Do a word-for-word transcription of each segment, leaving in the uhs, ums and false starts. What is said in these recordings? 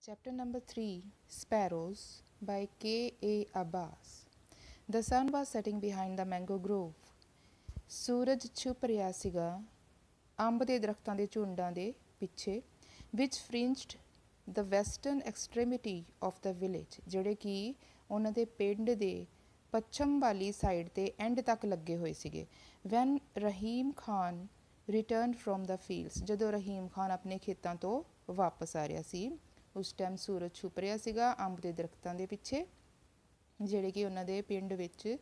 Chapter number three, Sparrows by K A Abbas. The sun was setting behind the mango grove. ਸੂਰਜ ਛੁਪ ਰਿਹਾ ਸੀਗਾ ਅੰਬ ਦੇ ਦਰਖਤਾਂ ਦੇ ਝੁੰਡਾਂ ਦੇ ਪਿੱਛੇ which fringed the western extremity of the village, ਜਿਹੜੇ ਕਿ ਉਹਨਾਂ ਦੇ ਪਿੰਡ ਦੇ ਪੱਛਮ ਵਾਲੀ ਸਾਈਡ 'ਤੇ ਐਂਡ ਤੱਕ ਲੱਗੇ ਹੋਏ ਸੀਗੇ. when Rahim Khan returned from the fields, ਜਦੋਂ ਰਹੀਮ ਖਾਨ ਆਪਣੇ ਖੇਤਾਂ ਤੋਂ ਵਾਪਸ ਆ ਰਿਹਾ ਸੀ ਉਸ ਟਾਈਮ ਸੂਰਜ ਛੁਪ ਰਿਹਾ ਸੀਗਾ ਅੰਬ ਦੇ ਦਰਖਤਾਂ ਦੇ ਪਿੱਛੇ ਜਿਹੜੇ ਕਿ ਉਹਨਾਂ ਦੇ ਪਿੰਡ ਵਿੱਚ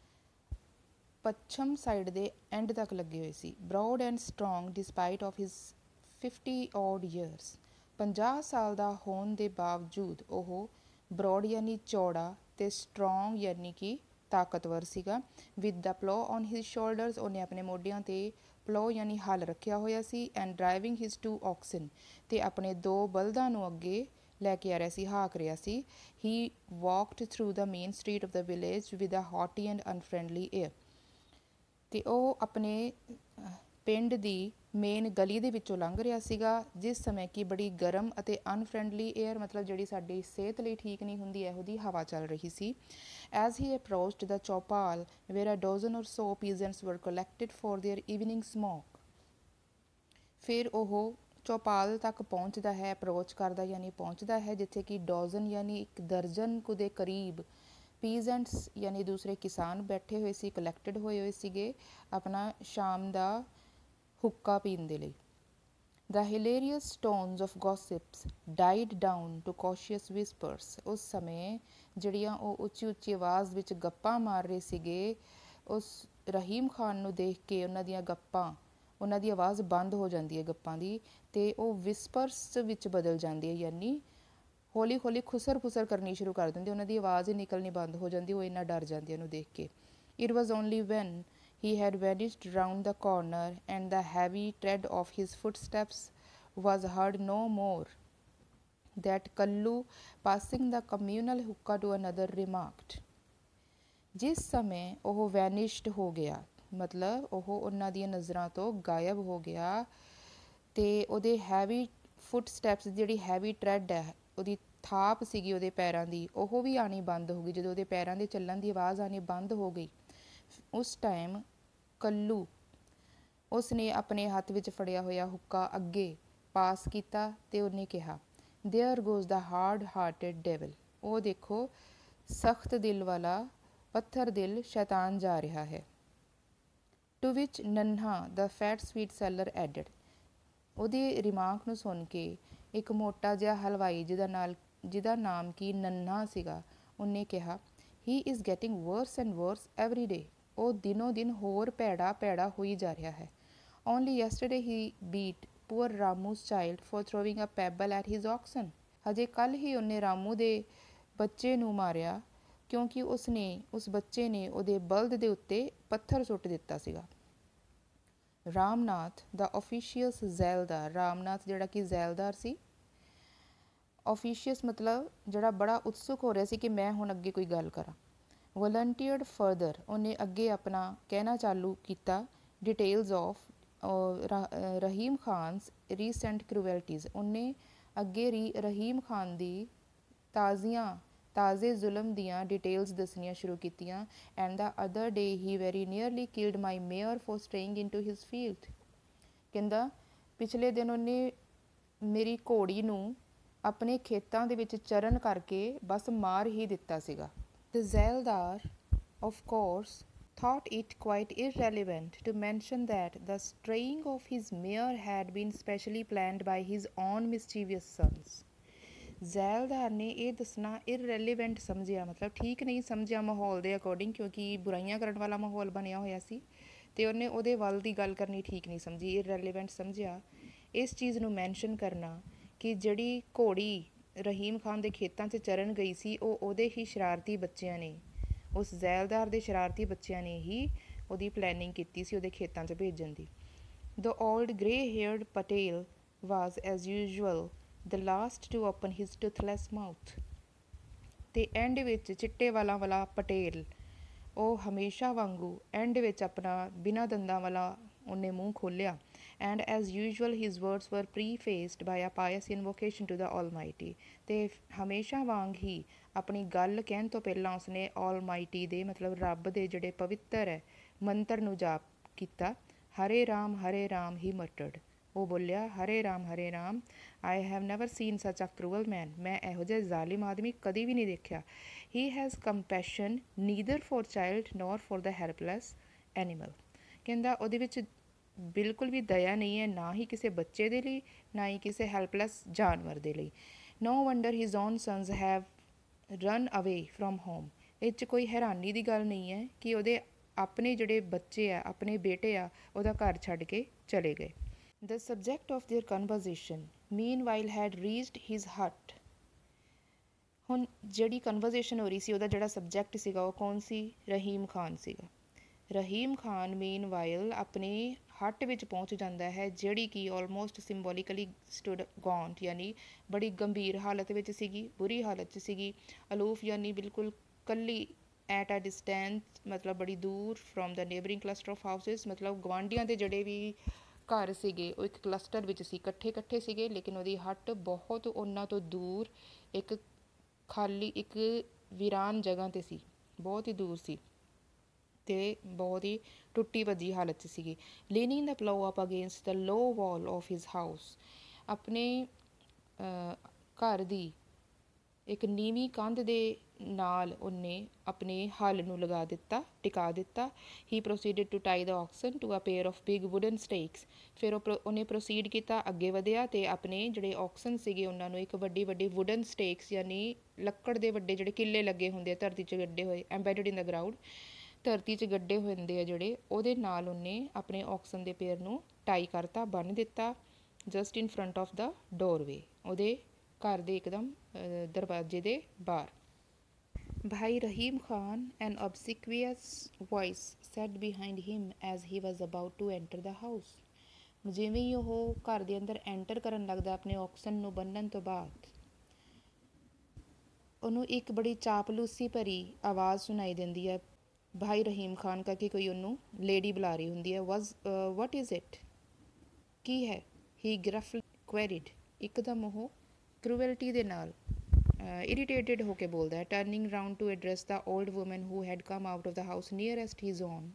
ਪੱਛਮ ਸਾਈਡ ਦੇ ਐਂਡ ਤੱਕ ਲੱਗੇ ਹੋਏ ਸੀ. Broad and strong despite of his fifty odd years, ਪੰਜਾਹ ਸਾਲ ਦਾ ਹੋਣ ਦੇ ਬਾਵਜੂਦ ਉਹ ਬਰੋਡ ਯਾਨੀ ਚੌੜਾ ਅਤੇ ਸਟਰੋਂਗ ਯਾਨੀ ਕਿ ਤਾਕਤਵਰ ਸੀਗਾ. With the plough on his shoulders, ਉਹਨੇ ਆਪਣੇ ਮੋਢਿਆਂ 'ਤੇ ਪਲੋ ਯਾਨੀ ਹਲ ਰੱਖਿਆ ਹੋਇਆ ਸੀ. And driving his two oxen, ਅਤੇ ਆਪਣੇ ਦੋ ਬਲਦਾਂ ਨੂੰ ਅੱਗੇ ਲੈ ਕੇ ਆ ਰਿਹਾ ਸੀ, ਹਾਕ ਰਿਹਾ ਸੀ. He walked through the main street of the village with a haughty and unfriendly air, ਅਤੇ ਉਹ ਆਪਣੇ ਪਿੰਡ ਦੀ ਮੇਨ ਗਲੀ ਦੇ ਵਿੱਚੋਂ ਲੰਘ ਰਿਹਾ ਸੀਗਾ ਜਿਸ ਸਮੇਂ ਕਿ ਬੜੀ ਗਰਮ ਅਤੇ ਅਨਫਰੈਂਡਲੀ ਏਅਰ, ਮਤਲਬ ਜਿਹੜੀ ਸਾਡੀ ਸਿਹਤ ਲਈ ਠੀਕ ਨਹੀਂ ਹੁੰਦੀ, ਇਹੋ ਜਿਹੀ ਹਵਾ ਚੱਲ ਰਹੀ ਸੀ. As he approached the chaupal where a dozen or so peasants were collected for their evening smoke, ਫਿਰ ਉਹ ਚੌਪਾਲ ਤੱਕ ਪਹੁੰਚਦਾ ਹੈ, ਅਪਰੋਚ ਕਰਦਾ ਯਾਨੀ ਪਹੁੰਚਦਾ ਹੈ ਜਿੱਥੇ ਕਿ ਡੋਜ਼ਨ ਯਾਨੀ ਇੱਕ ਦਰਜਨ ਕੁ ਦੇ ਕਰੀਬ ਪੀਜ਼ੈਂਟਸ ਯਾਨੀ ਦੂਸਰੇ ਕਿਸਾਨ ਬੈਠੇ ਹੋਏ ਸੀ, ਕਲੈਕਟਡ ਹੋਏ ਹੋਏ ਸੀਗੇ ਆਪਣਾ ਸ਼ਾਮ ਦਾ ਹੁੱਕਾ ਪੀਣ ਦੇ ਲਈ. The hilarious tones of gossips died down to cautious whispers, ਉਸ ਸਮੇਂ ਜਿਹੜੀਆਂ ਉਹ ਉੱਚੀ ਉੱਚੀ ਆਵਾਜ਼ ਵਿੱਚ ਗੱਪਾਂ ਮਾਰ ਰਹੇ ਸੀਗੇ ਉਸ ਰਹੀਮ ਖਾਨ ਨੂੰ ਦੇਖ ਕੇ ਉਹਨਾਂ ਦੀਆਂ ਗੱਪਾਂ, ਉਹਨਾਂ ਦੀ ਆਵਾਜ਼ ਬੰਦ ਹੋ ਜਾਂਦੀ ਹੈ ਗੱਪਾਂ ਦੀ, ਅਤੇ ਉਹ ਵਿਸਪਰਸ ਵਿੱਚ ਬਦਲ ਜਾਂਦੀ ਹੈ ਯਾਨੀ ਹੌਲੀ ਹੌਲੀ ਖੁਸਰ ਖੁਸਰ ਕਰਨੀ ਸ਼ੁਰੂ ਕਰ ਦਿੰਦੀ, ਉਹਨਾਂ ਦੀ ਆਵਾਜ਼ ਹੀ ਨਿਕਲਣੀ ਬੰਦ ਹੋ ਜਾਂਦੀ, ਉਹ ਇੰਨਾ ਡਰ ਜਾਂਦੀ ਉਹਨੂੰ ਦੇਖ ਕੇ. It was only when he had vanished round the corner and the heavy tread of his footsteps was heard no more that Kallu, passing the communal hookah to another, remarked. ਜਿਸ ਸਮੇਂ ਉਹ ਵੈਨਿਸ਼ਡ ਹੋ ਗਿਆ, ਮਤਲਬ ਉਹ ਉਹਨਾਂ ਦੀਆਂ ਨਜ਼ਰਾਂ ਤੋਂ ਗਾਇਬ ਹੋ ਗਿਆ, ਅਤੇ ਉਹਦੇ ਹੈਵੀ ਫੁੱਟ ਸਟੈਪਸ, ਜਿਹੜੀ ਹੈਵੀ ਟਰੈਡ ਹੈ ਉਹਦੀ ਥਾਪ ਸੀਗੀ ਉਹਦੇ ਪੈਰਾਂ ਦੀ, ਉਹ ਵੀ ਆਉਣੀ ਬੰਦ ਹੋ ਗਈ. ਜਦੋਂ ਉਹਦੇ ਪੈਰਾਂ ਦੇ ਚੱਲਣ ਦੀ ਆਵਾਜ਼ ਆਉਣੀ ਬੰਦ ਹੋ ਗਈ ਉਸ ਟਾਈਮ ਕੱਲੂ ਉਸਨੇ ਆਪਣੇ ਹੱਥ ਵਿੱਚ ਫੜਿਆ ਹੋਇਆ ਹੁੱਕਾ ਅੱਗੇ ਪਾਸ ਕੀਤਾ ਅਤੇ ਉਹਨੇ ਕਿਹਾ, there goes the hard hearted devil, ਉਹ ਦੇਖੋ ਸਖਤ ਦਿਲ ਵਾਲਾ ਪੱਥਰ ਦਿਲ ਸ਼ੈਤਾਨ ਜਾ ਰਿਹਾ ਹੈ. To which Nanha the fat sweet seller added, ਉਹਦੀ ਰਿਮਾਰਕ ਨੂੰ ਸੁਣ ਕੇ ਇੱਕ ਮੋਟਾ ਜਿਹਾ ਹਲਵਾਈ ਜਿਹਦਾ ਨਾਲ ਜਿਹਦਾ ਨਾਮ ਕਿ ਨੰਨ੍ਹਾ ਸੀਗਾ ਉਹਨੇ ਕਿਹਾ, he is getting worse and worse every day, ਉਹ ਦਿਨੋਂ ਦਿਨ ਹੋਰ ਭੈੜਾ ਭੈੜਾ ਹੋਈ ਜਾ ਰਿਹਾ ਹੈ. Only yesterday he beat poor Ramu's child for throwing a pebble at his oxen, ਹਜੇ ਕੱਲ੍ਹ ਹੀ ਉਹਨੇ ਰਾਮੂ ਦੇ ਬੱਚੇ ਨੂੰ ਮਾਰਿਆ ਕਿਉਂਕਿ ਉਸਨੇ ਉਸ ਬੱਚੇ ਨੇ ਉਹਦੇ ਬਲਦ ਦੇ ਉੱਤੇ ਪੱਥਰ ਸੁੱਟ ਦਿੱਤਾ ਸੀਗਾ. ਰਾਮਨਾਥ ਦਾ ਆਫੀਸ਼ੀਅਸ ਜ਼ੈਲਦਾਰ, ਰਾਮਨਾਥ ਜਿਹੜਾ ਕਿ ਜ਼ੈਲਦਾਰ ਸੀ, ਆਫੀਸ਼ੀਅਸ ਮਤਲਬ ਜਿਹੜਾ ਬੜਾ ਉਤਸੁਕ ਹੋ ਰਿਹਾ ਸੀ ਕਿ ਮੈਂ ਹੁਣ ਅੱਗੇ ਕੋਈ ਗੱਲ ਕਰਾਂ. ਵਲੰਟੀਅਰਡ ਫਰਦਰ, ਉਹਨੇ ਅੱਗੇ ਆਪਣਾ ਕਹਿਣਾ ਚਾਲੂ ਕੀਤਾ, details of Rahim Khan's recent cruelties, ਉਹਨੇ ਅੱਗੇ ਰੀ ਰਹੀਮ ਖਾਨ ਦੀ ਤਾਜ਼ੀਆਂ ਤਾਜ਼ੇ ਜ਼ੁਲਮ ਦੀਆਂ ਡਿਟੇਲਸ ਦੱਸਣੀਆਂ ਸ਼ੁਰੂ ਕੀਤੀਆਂ. And the other day he very nearly killed my mare for staying in to his field, ਕਹਿੰਦਾ ਪਿਛਲੇ ਦਿਨ ਉਹਨੇ ਮੇਰੀ ਘੋੜੀ ਨੂੰ ਆਪਣੇ ਖੇਤਾਂ ਦੇ ਵਿੱਚ ਚਰਨ ਕਰਕੇ ਬਸ ਮਾਰ ਹੀ ਦਿੱਤਾ ਸੀਗਾ. The Zeldar, of course, thought it quite irrelevant to mention that the straying of his mare had been specially planned by his own mischievous sons. ਜ਼ੈਲਦਾਰ ਨੇ ਇਹ ਦੱਸਣਾ ਇਰਰੈਲੀਵੈਂਟ ਸਮਝਿਆ, ਮਤਲਬ ਠੀਕ ਨਹੀਂ ਸਮਝਿਆ ਮਾਹੌਲ ਦੇ ਅਕੋਰਡਿੰਗ, ਕਿਉਂਕਿ ਬੁਰਾਈਆਂ ਕਰਨ ਵਾਲਾ ਮਾਹੌਲ ਬਣਿਆ ਹੋਇਆ ਸੀ ਅਤੇ ਉਹਨੇ ਉਹਦੇ ਵੱਲ ਦੀ ਗੱਲ ਕਰਨੀ ਠੀਕ ਨਹੀਂ ਸਮਝੀ, ਇਰਰੈਲੀਵੈਂਟ ਸਮਝਿਆ ਇਸ ਚੀਜ਼ ਨੂੰ ਮੈਂਸ਼ਨ ਕਰਨਾ ਕਿ ਜਿਹੜੀ ਘੋੜੀ ਰਹੀਮ ਖਾਨ ਦੇ ਖੇਤਾਂ 'ਚ ਚਰਨ ਗਈ ਸੀ ਉਹ ਉਹਦੇ ਹੀ ਸ਼ਰਾਰਤੀ ਬੱਚਿਆਂ ਨੇ, ਉਸ ਜ਼ੈਲਦਾਰ ਦੇ ਸ਼ਰਾਰਤੀ ਬੱਚਿਆਂ ਨੇ ਹੀ ਉਹਦੀ ਪਲੈਨਿੰਗ ਕੀਤੀ ਸੀ ਉਹਦੇ ਖੇਤਾਂ 'ਚ ਭੇਜਣ ਦੀ. The old grey haired Patel was as usual the last to open his toothless mouth, ਅਤੇ ਐਂਡ ਵਿੱਚ ਚਿੱਟੇ ਵਾਲਾਂ ਵਾਲਾ ਪਟੇਲ ਉਹ ਹਮੇਸ਼ਾ ਵਾਂਗੂ ਐਂਡ ਵਿੱਚ ਆਪਣਾ ਬਿਨਾਂ ਦੰਦਾਂ ਵਾਲਾ ਉਹਨੇ ਮੂੰਹ ਖੋਲ੍ਹਿਆ. and as usual his words were prefaced by a pious invocation to the Almighty। ਤੇ ਹਮੇਸ਼ਾ ਵਾਂਗ ਹੀ ਆਪਣੀ ਗੱਲ ਕਹਿਣ ਤੋਂ ਪਹਿਲਾਂ ਉਸਨੇ Almighty ਦੇ ਮਤਲਬ ਰੱਬ ਦੇ ਜਿਹੜੇ ਪਵਿੱਤਰ ਹੈ ਮੰਤਰ ਨੂੰ ਜਾਪ ਕੀਤਾ। ਹਰੇ ਰਾਮ ਹਰੇ ਰਾਮ ਹੀ ਮਟਰਡ, ਉਹ ਬੋਲਿਆ Hare Ram Hare Ram. I have never seen such a cruel ਮੈਨ, ਮੈਂ ਇਹੋ ਜਿਹਾ ਜ਼ਾਲਿਮ ਆਦਮੀ ਕਦੀ ਵੀ ਨਹੀਂ ਦੇਖਿਆ। He has compassion neither for child nor for the helpless animal. ਕਹਿੰਦਾ ਉਹਦੇ ਵਿੱਚ ਬਿਲਕੁਲ ਵੀ ਦਇਆ ਨਹੀਂ ਹੈ, ਨਾ ਹੀ ਕਿਸੇ ਬੱਚੇ ਦੇ ਲਈ, ਨਾ ਹੀ ਕਿਸੇ ਹੈਲਪਲੈਸ ਜਾਨਵਰ ਦੇ ਲਈ। No wonder his own sons have run away from home. ਇਹ 'ਚ ਕੋਈ ਹੈਰਾਨੀ ਦੀ ਗੱਲ ਨਹੀਂ ਹੈ ਕਿ ਉਹਦੇ ਆਪਣੇ ਜਿਹੜੇ ਬੱਚੇ ਆ, ਆਪਣੇ ਬੇਟੇ ਆ, ਉਹਦਾ ਘਰ ਛੱਡ ਕੇ ਚਲੇ ਗਏ। The subject of their conversation meanwhile had reached his hut. ਹੁਣ ਜਿਹੜੀ ਕਨਵਰਜ਼ੇਸ਼ਨ ਹੋ ਰਹੀ ਸੀ ਉਹਦਾ ਜਿਹੜਾ ਸਬਜੈਕਟ ਸੀਗਾ ਉਹ ਕੌਣ ਸੀ? ਰਹੀਮ ਖਾਨ ਸੀਗਾ। ਰਹੀਮ ਖਾਨ ਮੀਨ ਵਾਈਲ ਆਪਣੇ ਹੱਟ ਵਿੱਚ ਪਹੁੰਚ ਜਾਂਦਾ ਹੈ, ਜਿਹੜੀ ਕਿ ਆਲਮੋਸਟ ਸਿੰਬੋਲੀਕਲੀ ਸਟੂਡ ਗੌਂਟ, ਯਾਨੀ ਬੜੀ ਗੰਭੀਰ ਹਾਲਤ ਵਿੱਚ ਸੀਗੀ, ਬੁਰੀ ਹਾਲਤ 'ਚ ਸੀਗੀ। ਅਲੂਫ ਯਾਨੀ ਬਿਲਕੁਲ ਕੱਲੀ, ਐਟ ਅ ਡਿਸਟੈਂਸ ਮਤਲਬ ਬੜੀ ਦੂਰ, from the neighbouring cluster of houses, ਮਤਲਬ ਗੁਆਂਢੀਆਂ ਦੇ ਜਿਹੜੇ ਵੀ ਘਰ ਸੀਗੇ ਉਹ ਇੱਕ ਕਲਸਟਰ ਵਿੱਚ ਸੀ, ਇਕੱਠੇ ਇਕੱਠੇ ਸੀਗੇ, ਲੇਕਿਨ ਉਹਦੀ ਹੱਟ ਬਹੁਤ ਉਹਨਾਂ ਤੋਂ ਦੂਰ ਇੱਕ ਖਾਲੀ ਇੱਕ ਵੀਰਾਨ ਜਗ੍ਹਾ 'ਤੇ ਸੀ, ਬਹੁਤ ਹੀ ਦੂਰ ਸੀ ਅਤੇ ਬਹੁਤ ਹੀ ਟੁੱਟੀ ਭੱਜੀ ਹਾਲਤ 'ਚ ਸੀਗੀ। Leaning the plough up against the low wall of his house, ਆਪਣੇ ਘਰ ਦੀ ਇੱਕ ਨੀਵੀਂ ਕੰਧ ਦੇ ਨਾਲ ਉਹਨੇ ਆਪਣੇ ਹਲ ਨੂੰ ਲਗਾ ਦਿੱਤਾ, ਟਿਕਾ ਦਿੱਤਾ। He proceeded to tie the oxen to a pair of big wooden stakes. ਫਿਰ ਉਹ ਪ੍ਰੋ ਉਹਨੇ ਪ੍ਰੋਸੀਡ ਕੀਤਾ, ਅੱਗੇ ਵਧਿਆ ਅਤੇ ਆਪਣੇ ਜਿਹੜੇ ਆਕਸਨ ਸੀਗੇ ਉਹਨਾਂ ਨੂੰ ਇੱਕ ਵੱਡੀ ਵੱਡੀ ਵੁਡਨ ਸਟੇਕਸ ਯਾਨੀ ਲੱਕੜ ਦੇ ਵੱਡੇ ਜਿਹੜੇ ਕਿੱਲੇ ਲੱਗੇ ਹੁੰਦੇ ਆ ਧਰਤੀ 'ਚ ਗੱਡੇ ਹੋਏ, ਐਂਬੈਡਡ ਇਨ ਦ ਗਰਾਊਂਡ, ਧਰਤੀ 'ਚ ਗੱਡੇ ਹੋਏ ਹੁੰਦੇ ਆ ਜਿਹੜੇ, ਉਹਦੇ ਨਾਲ ਉਹਨੇ ਆਪਣੇ ਆਕਸਨ ਦੇ ਪੇਅਰ ਨੂੰ ਟਾਈ ਕਰਤਾ, ਬੰਨ੍ਹ ਦਿੱਤਾ, just in front of the doorway, ਉਹਦੇ ਘਰ ਦੇ ਇੱਕਦਮ ਦਰਵਾਜ਼ੇ ਦੇ ਬਾਹਰ। ਭਾਈ ਰਹੀਮ ਖਾਨ, ਐਨ obsequious voice said behind him as he was about to enter the house। ਜਿਵੇਂ ਹੀ ਉਹ ਘਰ ਦੇ ਅੰਦਰ ਐਂਟਰ ਕਰਨ ਲੱਗਦਾ ਆਪਣੇ ਆਕਸਨ ਨੂੰ ਬੰਨ੍ਹਣ ਤੋਂ ਬਾਅਦ, ਉਹਨੂੰ ਇੱਕ ਬੜੀ ਚਾਪਲੂਸੀ ਭਰੀ ਆਵਾਜ਼ ਸੁਣਾਈ ਦਿੰਦੀ ਹੈ ਭਾਈ ਰਹੀਮ ਖਾਨ ਕਰਕੇ, ਕੋਈ ਉਹਨੂੰ ਲੇਡੀ ਬੁਲਾ ਰਹੀ ਹੁੰਦੀ ਹੈ। ਵਾਜ਼ ਵਾਟ ਇਜ਼ ਇਟ, ਕੀ ਹੈ? ਹੀ ਗ੍ਰਫਲੀ ਕੁਐਰਿਡ, ਇੱਕਦਮ ਉਹ ਕਰੂਅਲਟੀ ਦੇ ਨਾਲ ਇਰੀਟੇਟਿਡ ਹੋ ਕੇ ਬੋਲਦਾ ਹੈ। Turning round to address the old woman who had come out of the house nearest his own.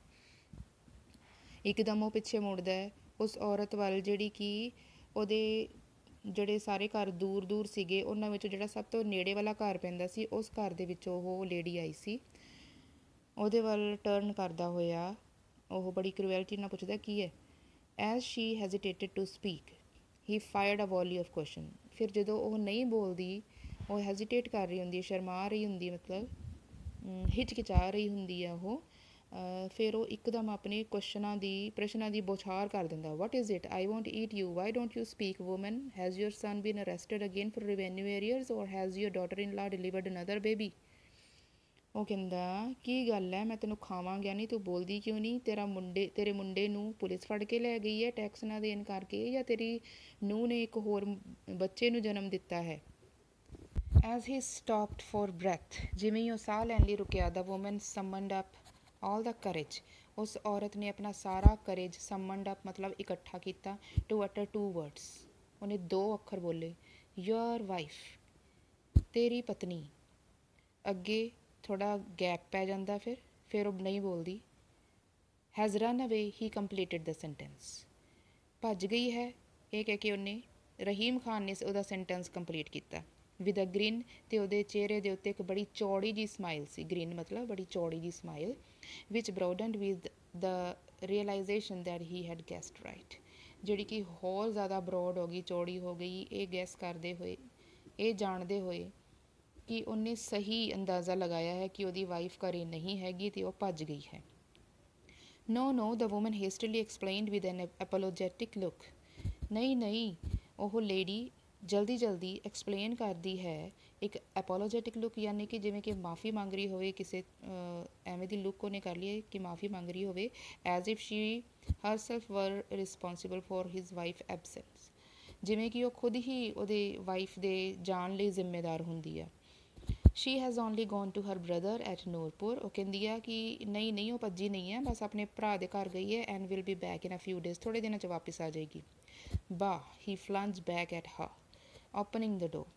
ਇੱਕਦਮ ਉਹ ਪਿੱਛੇ ਮੁੜਦਾ ਹੈ ਉਸ ਔਰਤ ਵੱਲ ਜਿਹੜੀ ਕਿ ਉਹਦੇ ਜਿਹੜੇ ਸਾਰੇ ਘਰ ਦੂਰ ਦੂਰ ਸੀਗੇ ਉਹਨਾਂ ਵਿੱਚੋਂ ਜਿਹੜਾ ਸਭ ਤੋਂ ਨੇੜੇ ਵਾਲਾ ਘਰ ਪੈਂਦਾ ਸੀ, ਉਸ ਘਰ ਦੇ ਵਿੱਚੋਂ ਉਹ ਲੇਡੀ ਆਈ ਸੀ। ਉਹਦੇ ਵੱਲ ਟਰਨ ਕਰਦਾ ਹੋਇਆ ਉਹ ਬੜੀ ਕਰੂਐਲਿਟੀ ਨਾਲ ਪੁੱਛਦਾ ਕੀ ਹੈ। As she hesitated to speak he fired a volley of question. ਫਿਰ ਜਦੋਂ ਉਹ ਨਹੀਂ ਬੋਲਦੀ, ਉਹ ਹੈਜ਼ੀਟੇਟ ਕਰ ਰਹੀ ਹੁੰਦੀ ਹੈ, ਸ਼ਰਮਾ ਰਹੀ ਹੁੰਦੀ ਹੈ, ਮਤਲਬ ਹਿਚਕਿਚਾ ਰਹੀ ਹੁੰਦੀ ਹੈ ਉਹ, ਫਿਰ ਉਹ ਇੱਕਦਮ ਆਪਣੇ ਕੁਐਸਚਨਾਂ ਦੀ ਪ੍ਰਸ਼ਨਾਂ ਦੀ ਬੌਛਾਰ ਕਰ ਦਿੰਦਾ। What is it, I won't eat you, why don't you speak woman, has your son been arrested again for revenue arrears or has your daughter ਇਨ ਲਾ ਡਿਲੀਵਰਡ ਅਨਦਰ ਬੇਬੀ। ਉਹ ਕਹਿੰਦਾ ਕੀ ਗੱਲ ਹੈ, ਮੈਂ ਤੈਨੂੰ ਖਾਵਾਂਗਾ ਨਹੀਂ, ਤੂੰ ਬੋਲਦੀ ਕਿਉਂ ਨਹੀਂ? ਤੇਰਾ ਮੁੰਡੇ ਤੇਰੇ ਮੁੰਡੇ ਨੂੰ ਪੁਲਿਸ ਫੜ ਕੇ ਲੈ ਗਈ ਹੈ ਟੈਕਸ ਨਾ ਦੇਣ ਕਰਕੇ, ਜਾਂ ਤੇਰੀ ਨੂੰਹ ਨੇ ਇੱਕ ਹੋਰ ਬੱਚੇ ਨੂੰ ਜਨਮ ਦਿੱਤਾ ਹੈ। As he stopped for breath, ਜਿਵੇਂ ਹੀ ਉਹ ਸਾਹ ਲੈਣ ਲਈ ਰੁਕਿਆ, the woman summoned up all the courage, ਉਸ ਔਰਤ ਨੇ ਆਪਣਾ ਸਾਰਾ ਕਰੇਜ, ਸਮਨਡ ਅਪ ਮਤਲਬ ਇਕੱਠਾ ਕੀਤਾ, ਟੂ ਅਟਰ ਟੂ ਵਰਡਸ, ਉਹਨੇ ਦੋ ਅੱਖਰ ਬੋਲੇ, ਯੂਅਰ ਵਾਈਫ, ਤੇਰੀ ਪਤਨੀ। ਅੱਗੇ ਥੋੜ੍ਹਾ ਗੈਪ ਪੈ ਜਾਂਦਾ, ਫਿਰ ਫਿਰ ਉਹ ਨਹੀਂ ਬੋਲਦੀ। ਹੈਜ਼ ਰਨ ਅਵੇ, ਹੀ ਕੰਪਲੀਟਿਡ ਦ ਸੈਂਟੈਂਸ, ਭੱਜ ਗਈ ਹੈ, ਇਹ ਕਹਿ ਕੇ ਉਹਨੇ ਰਹੀਮ ਖਾਨ ਨੇ ਉਹਦਾ ਸੈਂਟੈਂਸ ਕੰਪਲੀਟ ਕੀਤਾ। ਵਿਦ ਅ ਗ੍ਰਿਨ, ਅਤੇ ਉਹਦੇ ਚਿਹਰੇ ਦੇ ਉੱਤੇ ਇੱਕ ਬੜੀ ਚੌੜੀ ਜਿਹੀ ਸਮਾਈਲ ਸੀ, ਗ੍ਰਿਨ ਮਤਲਬ ਬੜੀ ਚੌੜੀ ਜਿਹੀ smile, which broadened with the realisation that he had guessed right, ਜਿਹੜੀ ਕਿ ਹੋਰ ਜ਼ਿਆਦਾ ਬਰੋਡ ਹੋ ਗਈ, ਚੌੜੀ ਹੋ ਗਈ, ਇਹ ਗੈਸ ਕਰਦੇ ਹੋਏ, ਇਹ ਜਾਣਦੇ ਹੋਏ ਕਿ ਉਹਨੇ ਸਹੀ ਅੰਦਾਜ਼ਾ ਲਗਾਇਆ ਹੈ ਕਿ ਉਹਦੀ ਵਾਈਫ ਘਰੇ ਨਹੀਂ ਹੈਗੀ ਅਤੇ ਉਹ ਭੱਜ ਗਈ ਹੈ। No no, the woman hastily explained with an apologetic look. ਨਹੀਂ ਨਹੀਂ, ਉਹ ਲੇਡੀ ਜਲਦੀ ਜਲਦੀ ਐਕਸਪਲੇਨ ਕਰਦੀ ਹੈ, ਇੱਕ ਐਪੋਲੋਜੈਟਿਕ ਲੁੱਕ ਯਾਨੀ ਕਿ ਜਿਵੇਂ ਕਿ ਮਾफ़ੀ ਮੰਗ ਰਹੀ ਹੋਵੇ, ਕਿਸੇ ਐਵੇਂ ਦੀ ਲੁੱਕ ਉਹਨੇ ਕਰ ਲਈ ਹੈ ਕਿ ਮਾफ़ੀ ਮੰਗ ਰਹੀ ਹੋਵੇ। As if she herself were responsible for his wife absence, ਜਿਵੇਂ ਕਿ ਉਹ ਖੁਦ ਹੀ ਉਹਦੇ ਵਾਈਫ ਦੇ ਜਾਣ ਲਈ ਜ਼ਿੰਮੇਦਾਰ ਹੁੰਦੀ ਆ। She has only gone to her brother at Nurpur. ਉਹ ਕਹਿੰਦੀ ਆ ਕਿ ਨਹੀਂ ਨਹੀਂ ਉਹ ਭੱਜੀ ਨਹੀਂ ਹੈ, ਬਸ ਆਪਣੇ ਭਰਾ ਦੇ ਘਰ ਗਈ ਹੈ। And will be back in a few days, ਥੋੜ੍ਹੇ ਦਿਨਾਂ 'ਚ ਵਾਪਸ ਆ ਜਾਏਗੀ। Bah he flung back at her opening the door.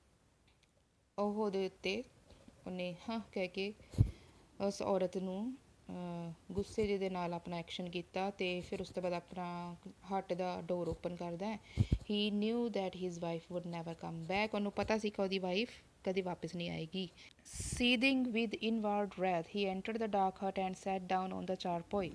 ਉਹ ਉਹਦੇ ਉੱਤੇ ਉਹਨੇ ਹਾਂ ਕਹਿ ਕੇ ਉਸ ਔਰਤ ਨੂੰ ਗੁੱਸੇ ਜਿਹੇ ਦੇ ਨਾਲ ਆਪਣਾ ਐਕਸ਼ਨ ਕੀਤਾ ਅਤੇ ਫਿਰ ਉਸ ਤੋਂ ਬਾਅਦ ਆਪਣਾ ਹੱਟ ਦਾ ਡੋਰ ਓਪਨ ਕਰਦਾ। He knew that his wife would never come back. ਉਹਨੂੰ ਪਤਾ ਸੀ ਕਿ ਉਹਦੀ ਵਾਈਫ ਕਦੀ ਵਾਪਸ ਨਹੀਂ ਆਏਗੀ। Seething with inward wrath he entered the dark hut and sat down on the charpoy.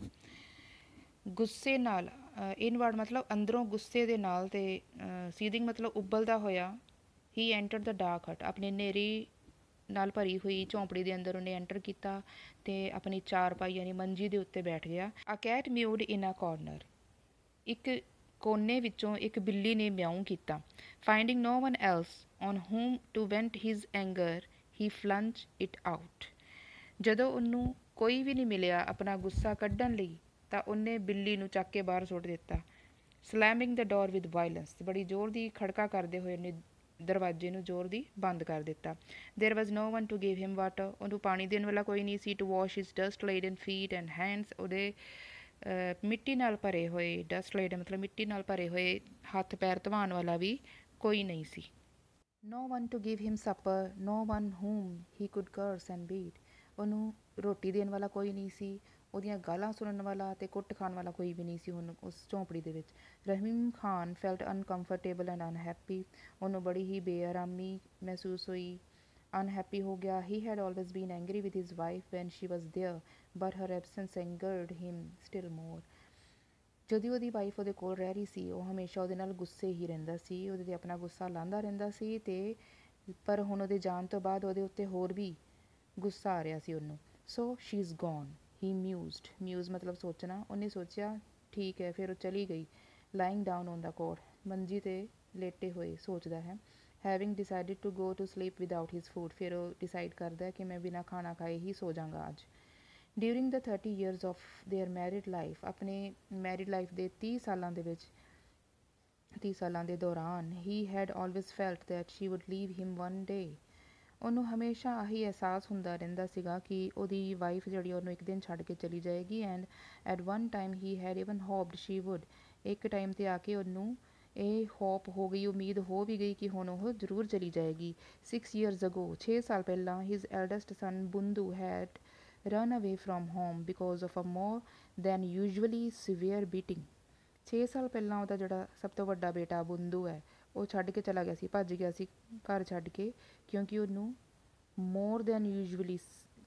ਗੁੱਸੇ ਨਾਲ, ਇਨਵਰਡ ਮਤਲਬ ਅੰਦਰੋਂ ਗੁੱਸੇ ਦੇ ਨਾਲ, ਅਤੇ ਸੀਦਿੰਗ ਮਤਲਬ ਉਬਲਦਾ ਹੋਇਆ। ਹੀ ਐਂਟਰਡ ਦ ਡਾਰਕ ਹਟ, ਆਪਣੀ ਹਨੇਰੀ ਨਾਲ ਭਰੀ ਹੋਈ ਝੌਂਪੜੀ ਦੇ ਅੰਦਰ ਉਹਨੇ ਐਂਟਰ ਕੀਤਾ ਅਤੇ ਆਪਣੀ ਚਾਰਪਾਈ ਯਾਨੀ ਮੰਜੀ ਦੇ ਉੱਤੇ ਬੈਠ ਗਿਆ। ਅ ਕੈਟ ਮਿਊਡ ਇਨ ਅ ਕਾਰਨਰ, ਇੱਕ ਕੋਨੇ ਵਿੱਚੋਂ ਇੱਕ ਬਿੱਲੀ ਨੇ ਮਿਆਊਂ ਕੀਤਾ। Finding no one else on whom to vent his anger he flung it out. ਜਦੋਂ ਉਹਨੂੰ ਕੋਈ ਵੀ ਨਹੀਂ ਮਿਲਿਆ ਆਪਣਾ ਗੁੱਸਾ ਕੱਢਣ ਲਈ ਤਾਂ ਉਹਨੇ ਬਿੱਲੀ ਨੂੰ ਚੱਕ ਕੇ ਬਾਹਰ ਸੁੱਟ ਦਿੱਤਾ। ਸਲੈਮਿੰਗ ਦ ਡੋਰ ਵਿਦ ਵਾਇਲੈਂਸ, ਬੜੀ ਜ਼ੋਰ ਦੀ ਖੜਕਾ ਕਰਦੇ ਹੋਏ ਉਹਨੇ ਦਰਵਾਜ਼ੇ ਨੂੰ ਜ਼ੋਰ ਦੀ ਬੰਦ ਕਰ ਦਿੱਤਾ। There was no one to give him water, ਉਹਨੂੰ ਪਾਣੀ ਦੇਣ ਵਾਲਾ ਕੋਈ ਨਹੀਂ ਸੀ। To wash his dust laden feet and hands, ਉਹਦੇ ਮਿੱਟੀ ਨਾਲ ਭਰੇ ਹੋਏ, ਡਸਟ ਲੇਡਨ ਮਤਲਬ ਮਿੱਟੀ ਨਾਲ ਭਰੇ ਹੋਏ ਹੱਥ ਪੈਰ ਧਵਾਉਣ ਵਾਲਾ ਵੀ ਕੋਈ ਨਹੀਂ ਸੀ। No one to give him supper, no one whom he could curse and beat, ਉਹਨੂੰ ਰੋਟੀ ਦੇਣ ਵਾਲਾ ਕੋਈ ਨਹੀਂ ਸੀ। ਉਹਦੀਆਂ ਗਾਲਾਂ ਸੁਣਨ ਵਾਲਾ ਅਤੇ ਕੁੱਟ ਖਾਣ ਵਾਲਾ ਕੋਈ ਵੀ ਨਹੀਂ ਸੀ ਹੁਣ ਉਸ ਝੌਂਪੜੀ ਦੇ ਵਿੱਚ। Rahim Khan felt uncomfortable and unhappy, ਉਹਨੂੰ ਬੜੀ ਹੀ ਬੇਆਰਾਮੀ ਮਹਿਸੂਸ ਹੋਈ, ਅਨਹੈਪੀ ਹੋ ਗਿਆ। He had always been angry with his wife when she was there but her absence angered him still more. ਜਦੋਂ ਉਹਦੀ ਵਾਈਫ ਉਹਦੇ ਕੋਲ ਰਹਿ ਰਹੀ ਸੀ ਉਹ ਹਮੇਸ਼ਾ ਉਹਦੇ ਨਾਲ ਗੁੱਸੇ ਹੀ ਰਹਿੰਦਾ ਸੀ, ਉਹਦੇ 'ਤੇ ਆਪਣਾ ਗੁੱਸਾ ਲਾਂਦਾ ਰਹਿੰਦਾ ਸੀ। ਅਤੇ ਪਰ ਹੁਣ ਉਹਦੇ ਜਾਣ ਤੋਂ ਬਾਅਦ ਉਹਦੇ ਉੱਤੇ ਹੋਰ ਵੀ ਗੁੱਸਾ ਆ ਰਿਹਾ ਸੀ ਉਹਨੂੰ। So she is gone, he mused, muse ਮਤਲਬ ਸੋਚਣਾ। ਉਹਨੇ ਸੋਚਿਆ ਠੀਕ ਹੈ, ਫਿਰ ਉਹ ਚਲੀ ਗਈ। Lying down on the cot, ਮੰਜੀ 'ਤੇ ਲੇਟੇ ਹੋਏ ਸੋਚਦਾ ਹੈ। Having decided to go to sleep without his food, ਫਿਰ ਉਹ ਡਿਸਾਈਡ ਕਰਦਾ ਕਿ ਮੈਂ ਬਿਨਾਂ ਖਾਣਾ ਖਾਏ ਹੀ ਸੋ ਜਾਵਾਂਗਾ ਅੱਜ। During the thirty years of their married life, ਆਪਣੇ ਮੈਰਿਡ ਲਾਈਫ ਦੇ ਤੀਹ ਸਾਲਾਂ ਦੇ ਵਿੱਚ ਤੀਹ ਸਾਲਾਂ ਦੇ ਦੌਰਾਨ he had always felt that she would leave him one day, ਉਹਨੂੰ ਹਮੇਸ਼ਾ ਆਹੀ ਅਹਿਸਾਸ ਹੁੰਦਾ ਰਹਿੰਦਾ ਸੀਗਾ ਕਿ ਉਹਦੀ ਵਾਈਫ ਜਿਹੜੀ ਉਹਨੂੰ ਇੱਕ ਦਿਨ ਛੱਡ ਕੇ ਚਲੀ ਜਾਏਗੀ। And at one time he had even hoped she would, ਇੱਕ ਟਾਈਮ 'ਤੇ ਆ ਕੇ ਉਹਨੂੰ ਇਹ ਹੋਪ ਹੋ ਗਈ, ਉਮੀਦ ਹੋ ਵੀ ਗਈ ਕਿ ਹੁਣ ਉਹ ਜ਼ਰੂਰ ਚਲੀ ਜਾਏਗੀ। ਸਿਕਸ ਈਅਰਸ ਅਗੋ, ਛੇ ਸਾਲ ਪਹਿਲਾਂ his eldest son Bundu had run away from home because of a more than usually severe beating. ਛੇ ਸਾਲ ਪਹਿਲਾਂ ਉਹਦਾ ਜਿਹੜਾ ਸਭ ਤੋਂ ਵੱਡਾ ਬੇਟਾ ਬੁੰਦੂ ਹੈ ਉਹ ਛੱਡ ਕੇ ਚਲਾ ਗਿਆ ਸੀ, ਭੱਜ ਗਿਆ ਸੀ ਘਰ ਛੱਡ ਕੇ, ਕਿਉਂਕਿ ਉਹਨੂੰ ਮੋਰ ਦੈਨ ਯੂਜੂਅਲੀ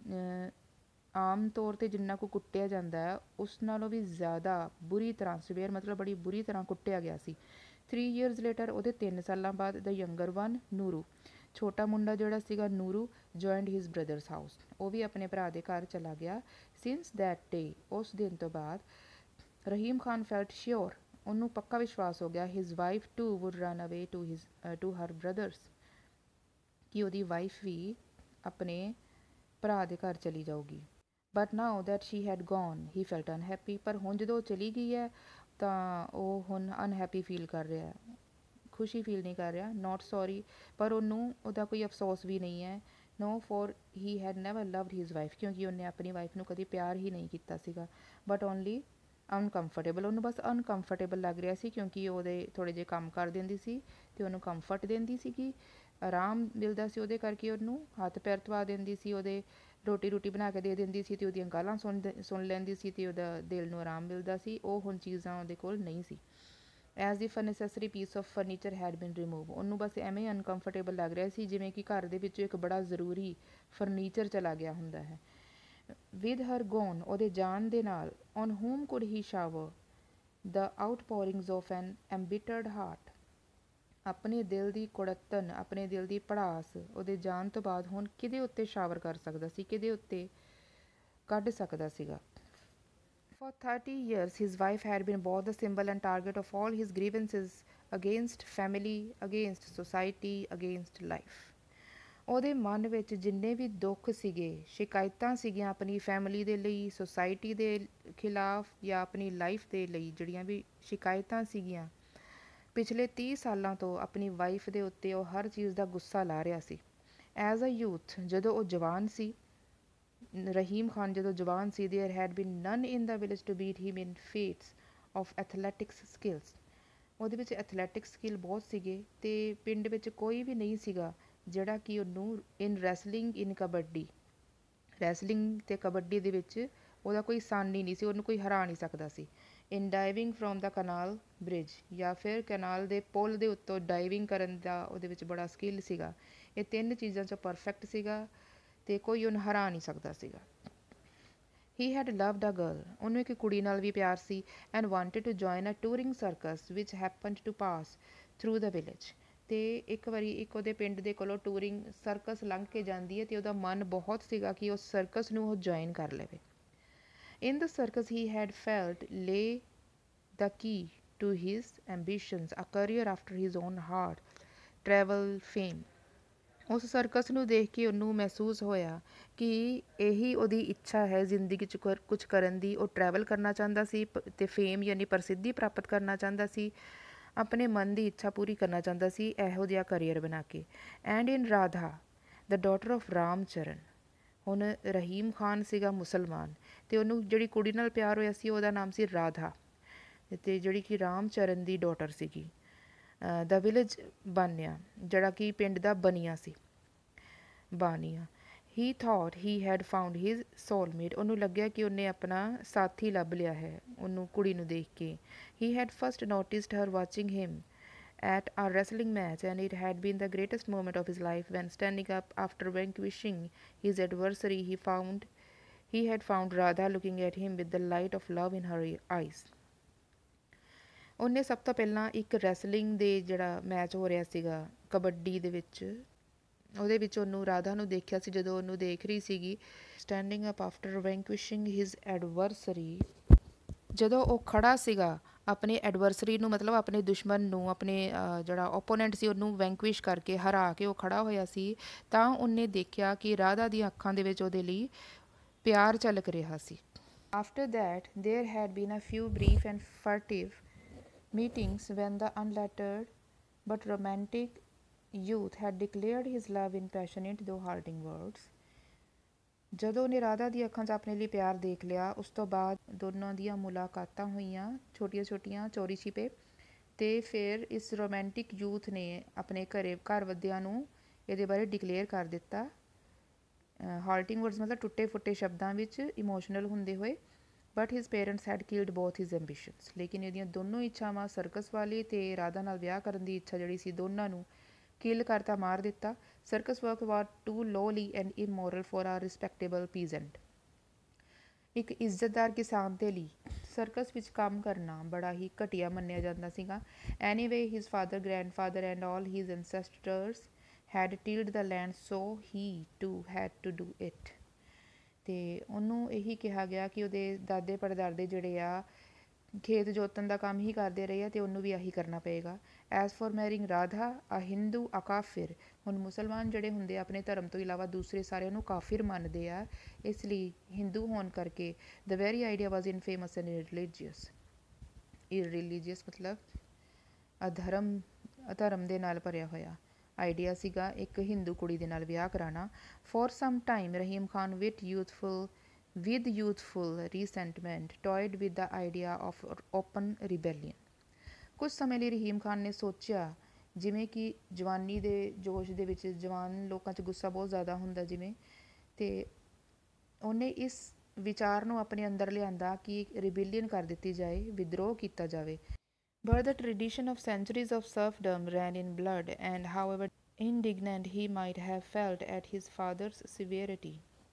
ਆਮ ਤੌਰ 'ਤੇ ਜਿੰਨਾ ਕੁ ਕੁੱਟਿਆ ਜਾਂਦਾ ਹੈ ਉਸ ਨਾਲੋਂ ਵੀ ਜ਼ਿਆਦਾ ਬੁਰੀ ਤਰ੍ਹਾਂ, ਸਵੇਰ ਮਤਲਬ ਬੜੀ ਬੁਰੀ ਤਰ੍ਹਾਂ ਕੁੱਟਿਆ ਗਿਆ ਸੀ। ਥ੍ਰੀ ਈਅਰਸ ਲੇਟਰ, ਉਹਦੇ ਤਿੰਨ ਸਾਲਾਂ ਬਾਅਦ ਦ ਯੰਗਰ ਵਨ ਨੂਰੂ, ਛੋਟਾ ਮੁੰਡਾ ਜਿਹੜਾ ਸੀਗਾ Nuru, joined his brother's house, ਉਹ ਵੀ ਆਪਣੇ ਭਰਾ ਦੇ ਘਰ ਚਲਾ ਗਿਆ। ਸਿੰਸ ਦੈਟ ਡੇ, ਉਸ ਦਿਨ ਤੋਂ ਬਾਅਦ ਰਹੀਮ ਖਾਨ ਫੈਲਟ ਸ਼ਿਓਰ, ਉਹਨੂੰ ਪੱਕਾ ਵਿਸ਼ਵਾਸ ਹੋ ਗਿਆ his wife too would run away to his to her brother's, ਕਿ ਉਹਦੀ ਵਾਈਫ ਵੀ ਆਪਣੇ ਭਰਾ ਦੇ ਘਰ ਚਲੀ ਜਾਊਗੀ। But now that she had gone he felt unhappy, ਪਰ ਹੁਣ ਜਦੋਂ ਉਹ ਚਲੀ ਗਈ ਹੈ ਤਾਂ ਉਹ ਹੁਣ ਅਨਹੈਪੀ ਫੀਲ ਕਰ ਰਿਹਾ, ਖੁਸ਼ੀ ਫੀਲ ਨਹੀਂ ਕਰ ਰਿਹਾ। ਨੋਟ ਸੌਰੀ, ਪਰ ਉਹਨੂੰ ਉਹਦਾ ਕੋਈ ਅਫਸੋਸ ਵੀ ਨਹੀਂ ਹੈ। No for he had never loved his wife, ਕਿਉਂਕਿ ਉਹਨੇ ਆਪਣੀ ਵਾਈਫ ਨੂੰ ਕਦੇ ਪਿਆਰ ਹੀ ਨਹੀਂ ਕੀਤਾ ਸੀਗਾ। ਬਟ ਓਨਲੀ ਅਨਕੰਫਰਟੇਬਲ, ਉਹਨੂੰ ਬਸ ਅਨਕੰਫਰਟੇਬਲ ਲੱਗ ਰਿਹਾ ਸੀ ਕਿਉਂਕਿ ਉਹਦੇ ਥੋੜ੍ਹੇ ਜਿਹੇ ਕੰਮ ਕਰ ਦਿੰਦੀ ਸੀ ਅਤੇ ਉਹਨੂੰ ਕੰਫਰਟ ਦਿੰਦੀ ਸੀਗੀ, ਆਰਾਮ ਮਿਲਦਾ ਸੀ ਉਹਦੇ ਕਰਕੇ, ਉਹਨੂੰ ਹੱਥ ਪੈਰ ਧਵਾ ਦਿੰਦੀ ਸੀ, ਉਹਦੇ ਰੋਟੀ ਰੋਟੀ ਬਣਾ ਕੇ ਦੇ ਦਿੰਦੀ ਸੀ ਅਤੇ ਉਹਦੀਆਂ ਗਾਲਾਂ ਸੁਣ ਸੁਣ ਲੈਂਦੀ ਸੀ ਅਤੇ ਉਹਦਾ ਦਿਲ ਨੂੰ ਆਰਾਮ ਮਿਲਦਾ ਸੀ। ਉਹ ਹੁਣ ਚੀਜ਼ਾਂ ਉਹਦੇ ਕੋਲ ਨਹੀਂ ਸੀ। As if a necessary piece of furniture had been remove, ਉਹਨੂੰ ਬਸ ਐਵੇਂ ਅਨਕੰਫਰਟੇਬਲ ਲੱਗ ਰਿਹਾ ਸੀ ਜਿਵੇਂ ਕਿ ਘਰ ਦੇ ਵਿੱਚੋਂ ਇੱਕ ਬੜਾ ਜ਼ਰੂਰੀ ਫਰਨੀਚਰ ਚਲਾ ਗਿਆ ਹੁੰਦਾ ਹੈ। ਵਿਦ ਹਰ ਗੋਨ, ਉਹਦੇ ਜਾਣ ਦੇ ਨਾਲ, on whom could he shower the outpourings of an embittered heart, ਆਪਣੇ ਦਿਲ ਦੀ ਕੁੜੱਤਨ, ਆਪਣੇ ਦਿਲ ਦੀ ਭੜਾਸ ਉਹਦੇ ਜਾਣ ਤੋਂ ਬਾਅਦ ਹੁਣ ਕਿਹਦੇ ਉੱਤੇ ਸ਼ਾਵਰ ਕਰ ਸਕਦਾ ਸੀ, ਕਿਹਦੇ ਉੱਤੇ ਕੱਢ ਸਕਦਾ ਸੀਗਾ। For thirty years, his wife had been both the symbol and target of all his grievances against family, against society, against life. ਉਹਦੇ ਮਨ ਵਿੱਚ ਜਿੰਨੇ ਵੀ ਦੁੱਖ ਸੀਗੇ, ਸ਼ਿਕਾਇਤਾਂ ਸੀਗੀਆਂ ਆਪਣੀ ਫੈਮਿਲੀ ਦੇ ਲਈ, ਸੁਸਾਇਟੀ ਦੇ ਖਿਲਾਫ ਜਾਂ ਆਪਣੀ ਲਾਈਫ ਦੇ ਲਈ, ਜਿਹੜੀਆਂ ਵੀ ਸ਼ਿਕਾਇਤਾਂ ਸੀਗੀਆਂ ਪਿਛਲੇ ਤੀਹ ਸਾਲਾਂ ਤੋਂ ਆਪਣੀ ਵਾਈਫ ਦੇ ਉੱਤੇ ਉਹ ਹਰ ਚੀਜ਼ ਦਾ ਗੁੱਸਾ ਲਾ ਰਿਹਾ ਸੀ। ਐਜ਼ ਅ ਯੂਥ, ਜਦੋਂ ਉਹ ਜਵਾਨ ਸੀ, ਰਹੀਮ ਖਾਨ ਜਦੋਂ ਜਵਾਨ ਸੀ, there had been none in the village to beat him in feats of athletics skills. ਉਹਦੇ ਵਿੱਚ ਐਥਲੈਟਿਕਸ ਸਕਿੱਲ ਬਹੁਤ ਸੀਗੇ ਅਤੇ ਪਿੰਡ ਵਿੱਚ ਕੋਈ ਵੀ ਨਹੀਂ ਸੀਗਾ ਜਿਹੜਾ ਕਿ ਉਹਨੂੰ in wrestling, in kabaddi, wrestling ਅਤੇ ਕਬੱਡੀ ਦੇ ਵਿੱਚ ਉਹਦਾ ਕੋਈ ਸਾਨੀ ਨਹੀਂ ਸੀ, ਉਹਨੂੰ ਕੋਈ ਹਰਾ ਨਹੀਂ ਸਕਦਾ ਸੀ। In diving from the canal bridge, ਜਾਂ ਫਿਰ ਕਨਾਲ ਦੇ ਪੁੱਲ ਦੇ ਉੱਤੋਂ ਡਾਈਵਿੰਗ ਕਰਨ ਦਾ ਉਹਦੇ ਵਿੱਚ ਬੜਾ ਸਕਿੱਲ ਸੀਗਾ। ਇਹ ਤਿੰਨ ਚੀਜ਼ਾਂ 'ਚੋਂ ਪਰਫੈਕਟ ਸੀਗਾ ਅਤੇ ਕੋਈ ਉਹਨੂੰ ਹਰਾ ਨਹੀਂ ਸਕਦਾ ਸੀਗਾ। He had loved a girl, ਉਹਨੂੰ ਇੱਕ ਕੁੜੀ ਨਾਲ ਵੀ ਪਿਆਰ ਸੀ। And wanted to join a touring circus which happened to pass through the village. ਅਤੇ ਇੱਕ ਵਾਰੀ ਇੱਕ ਉਹਦੇ ਪਿੰਡ ਦੇ ਕੋਲੋਂ ਟੂਰਿੰਗ ਸਰਕਸ ਲੰਘ ਕੇ ਜਾਂਦੀ ਹੈ ਅਤੇ ਉਹਦਾ ਮਨ ਬਹੁਤ ਸੀਗਾ ਕਿ ਉਸ ਸਰਕਸ ਨੂੰ ਉਹ ਜੁਆਇਨ ਕਰ ਲਵੇ। In the circus he had felt lay the key to his ambitions, a career after his own heart travel fame. ਉਸ ਸਰਕਸ ਨੂੰ ਦੇਖ ਕੇ ਉਹਨੂੰ ਮਹਿਸੂਸ ਹੋਇਆ ਕਿ ਇਹੀ ਉਹਦੀ ਇੱਛਾ ਹੈ ਜ਼ਿੰਦਗੀ 'ਚ ਕਰ ਕੁਛ ਕਰਨ ਦੀ। ਉਹ ਟਰੈਵਲ ਕਰਨਾ ਚਾਹੁੰਦਾ ਸੀ ਅਤੇ ਫੇਮ ਯਾਨੀ ਪ੍ਰਸਿੱਧੀ ਪ੍ਰਾਪਤ ਕਰਨਾ ਚਾਹੁੰਦਾ ਸੀ, ਆਪਣੇ ਮਨ ਦੀ ਇੱਛਾ ਪੂਰੀ ਕਰਨਾ ਚਾਹੁੰਦਾ ਸੀ ਇਹੋ ਜਿਹਾ ਕਰੀਅਰ ਬਣਾ ਕੇ। And in Radha the daughter of Ram Charan, ਹੁਣ ਰਹੀਮ ਖਾਨ ਸੀਗਾ ਮੁਸਲਮਾਨ ਅਤੇ ਉਹਨੂੰ ਜਿਹੜੀ ਕੁੜੀ ਨਾਲ ਪਿਆਰ ਹੋਇਆ ਸੀ ਉਹਦਾ ਨਾਮ ਸੀ ਰਾਧਾ, ਅਤੇ ਜਿਹੜੀ ਕਿ ਰਾਮ ਚਰਨ ਦੀ ਡਾਟਰ ਸੀਗੀ। ਦ ਵਿਲੇਜ ਬਾਨਿਆ, ਜਿਹੜਾ ਕਿ ਪਿੰਡ ਦਾ ਬਨੀਆ ਸੀ, ਬਾਨੀਆ। He thought he had found his soulmate, ਉਹਨੂੰ ਲੱਗਿਆ ਕਿ ਉਹਨੇ ਆਪਣਾ ਸਾਥੀ ਲੱਭ ਲਿਆ ਹੈ ਉਹਨੂੰ ਕੁੜੀ ਨੂੰ ਦੇਖ ਕੇ। He had first noticed her watching him at a wrestling match, and it had been the greatest moment of his life when, standing up after vanquishing his adversary, he found he had found Radha looking at him with the light of love in her eyes. ਉਹਨੇ ਸਭ ਤੋਂ ਪਹਿਲਾਂ ਇੱਕ wrestling ਦੇ ਜਿਹੜਾ match ਹੋ ਰਿਹਾ ਸੀਗਾ ਕਬੱਡੀ ਦੇ ਵਿੱਚ, ਉਹਦੇ ਵਿੱਚ ਉਹਨੂੰ ਰਾਧਾ ਨੂੰ ਦੇਖਿਆ ਸੀ। ਜਦੋਂ ਉਹਨੂੰ ਦੇਖ ਰਹੀ ਸੀਗੀ standing up after vanquishing his adversary, ਜਦੋਂ ਉਹ ਖੜਾ ਸੀਗਾ ਆਪਣੇ ਐਡਵਰਸਰੀ ਨੂੰ, ਮਤਲਬ ਆਪਣੇ ਦੁਸ਼ਮਣ ਨੂੰ, ਆਪਣੇ ਜਿਹੜਾ ਓਪੋਨੈਂਟ ਸੀ ਉਹਨੂੰ ਵੈਂਕੁਇਸ਼ ਕਰਕੇ, ਹਰਾ ਕੇ ਉਹ ਖੜਾ ਹੋਇਆ ਸੀ, ਤਾਂ ਉਹਨੇ ਦੇਖਿਆ ਕਿ ਰਾਧਾ ਦੀਆਂ ਅੱਖਾਂ ਦੇ ਵਿੱਚ ਉਹਦੇ ਲਈ ਪਿਆਰ ਝਲਕ ਰਿਹਾ ਸੀ। After that there had been a few brief and furtive meetings when the unlettered but romantic youth had declared his love in passionate though halting words. ਜਦੋਂ ਉਹਨੇ ਰਾਧਾ ਦੀ ਅੱਖਾਂ 'ਚ ਆਪਣੇ ਲਈ ਪਿਆਰ ਦੇਖ ਲਿਆ, ਉਸ ਤੋਂ ਬਾਅਦ ਦੋਨਾਂ ਦੀਆਂ ਮੁਲਾਕਾਤਾਂ ਹੋਈਆਂ ਛੋਟੀਆਂ ਛੋਟੀਆਂ ਚੋਰੀ ਛਿਪੇ, ਅਤੇ ਫਿਰ ਇਸ ਰੋਮੈਂਟਿਕ ਯੂਥ ਨੇ ਆਪਣੇ ਘਰੇ ਘਰ ਵੱਦਿਆਂ ਨੂੰ ਇਹਦੇ ਬਾਰੇ ਡਿਕਲੇਅਰ ਕਰ ਦਿੱਤਾ। ਹਾਲਟਿੰਗ ਵਰਡਸ ਮਤਲਬ ਟੁੱਟੇ ਫੁੱਟੇ ਸ਼ਬਦਾਂ ਵਿੱਚ ਇਮੋਸ਼ਨਲ ਹੁੰਦੇ ਹੋਏ। But his parents had killed both his ambitions, ਲੇਕਿਨ ਇਹਦੀਆਂ ਦੋਨੋਂ ਇੱਛਾਵਾਂ, ਸਰਕਸ ਵਾਲੀ ਅਤੇ ਰਾਧਾ ਨਾਲ ਵਿਆਹ ਕਰਨ ਦੀ ਇੱਛਾ ਜਿਹੜੀ ਸੀ, ਦੋਨਾਂ ਨੂੰ ਕਿਲ ਕਰਤਾ, ਮਾਰ ਦਿੱਤਾ। Circus work was too lowly and immoral for a respectable peasant. ਇੱਕ ਇੱਜ਼ਤਦਾਰ ਕਿਸਾਨ ਦੇ ਲਈ ਸਰਕਸ ਵਿੱਚ ਕੰਮ ਕਰਨਾ ਬੜਾ ਹੀ ਘਟੀਆ ਮੰਨਿਆ ਜਾਂਦਾ ਸੀਗਾ। Anyway his father, grandfather and all his ancestors had tilled the land, so he too had to do it. ਅਤੇ ਉਹਨੂੰ ਇਹੀ ਕਿਹਾ ਗਿਆ ਕਿ ਉਹਦੇ ਦਾਦੇ ਪੜਦਾਦੇ ਜਿਹੜੇ ਆ ਖੇਤ ਜੋਤਣ ਦਾ ਕੰਮ ਹੀ ਕਰਦੇ ਰਹੇ ਆ ਅਤੇ ਉਹਨੂੰ ਵੀ ਆਹੀ ਕਰਨਾ ਪਏਗਾ। As for marrying Radha a Hindu a ਕਾਫਿਰ, ਹੁਣ ਮੁਸਲਮਾਨ ਜਿਹੜੇ ਹੁੰਦੇ ਆ ਆਪਣੇ ਧਰਮ ਤੋਂ ਇਲਾਵਾ ਦੂਸਰੇ ਸਾਰਿਆਂ ਨੂੰ ਕਾਫਿਰ ਮੰਨਦੇ ਆ, ਇਸ ਲਈ ਹਿੰਦੂ ਹੋਣ ਕਰਕੇ the very idea was infamous and religious. Irreligious ਮਤਲਬ ਅਧਰਮ, ਅਧਰਮ ਦੇ ਨਾਲ ਭਰਿਆ ਹੋਇਆ ਆਈਡੀਆ ਸੀਗਾ ਇੱਕ ਹਿੰਦੂ ਕੁੜੀ ਦੇ ਨਾਲ ਵਿਆਹ ਕਰਾਉਣਾ। For some time Rahim Khan with youthful with youthful resentment toyed with the idea of open rebellion. ਕੁਝ ਸਮੇਂ ਲਈ ਰਹੀਮ ਖਾਨ ਨੇ ਸੋਚਿਆ, ਜਿਵੇਂ ਕਿ ਜਵਾਨੀ ਦੇ ਜੋਸ਼ ਦੇ ਵਿੱਚ ਜਵਾਨ ਲੋਕਾਂ 'ਚ ਗੁੱਸਾ ਬਹੁਤ ਜ਼ਿਆਦਾ ਹੁੰਦਾ ਜਿਵੇਂ, ਅਤੇ ਉਹਨੇ ਇਸ ਵਿਚਾਰ ਨੂੰ ਆਪਣੇ ਅੰਦਰ ਲਿਆਂਦਾ ਕਿ ਰਿਬੇਲੀਅਨ ਕਰ ਦਿੱਤੀ ਜਾਏ, ਵਿਦਰੋਹ ਕੀਤਾ ਜਾਵੇ। But the tradition of centuries of serfdom ran in blood, and however indignant he might have felt at his father's severity,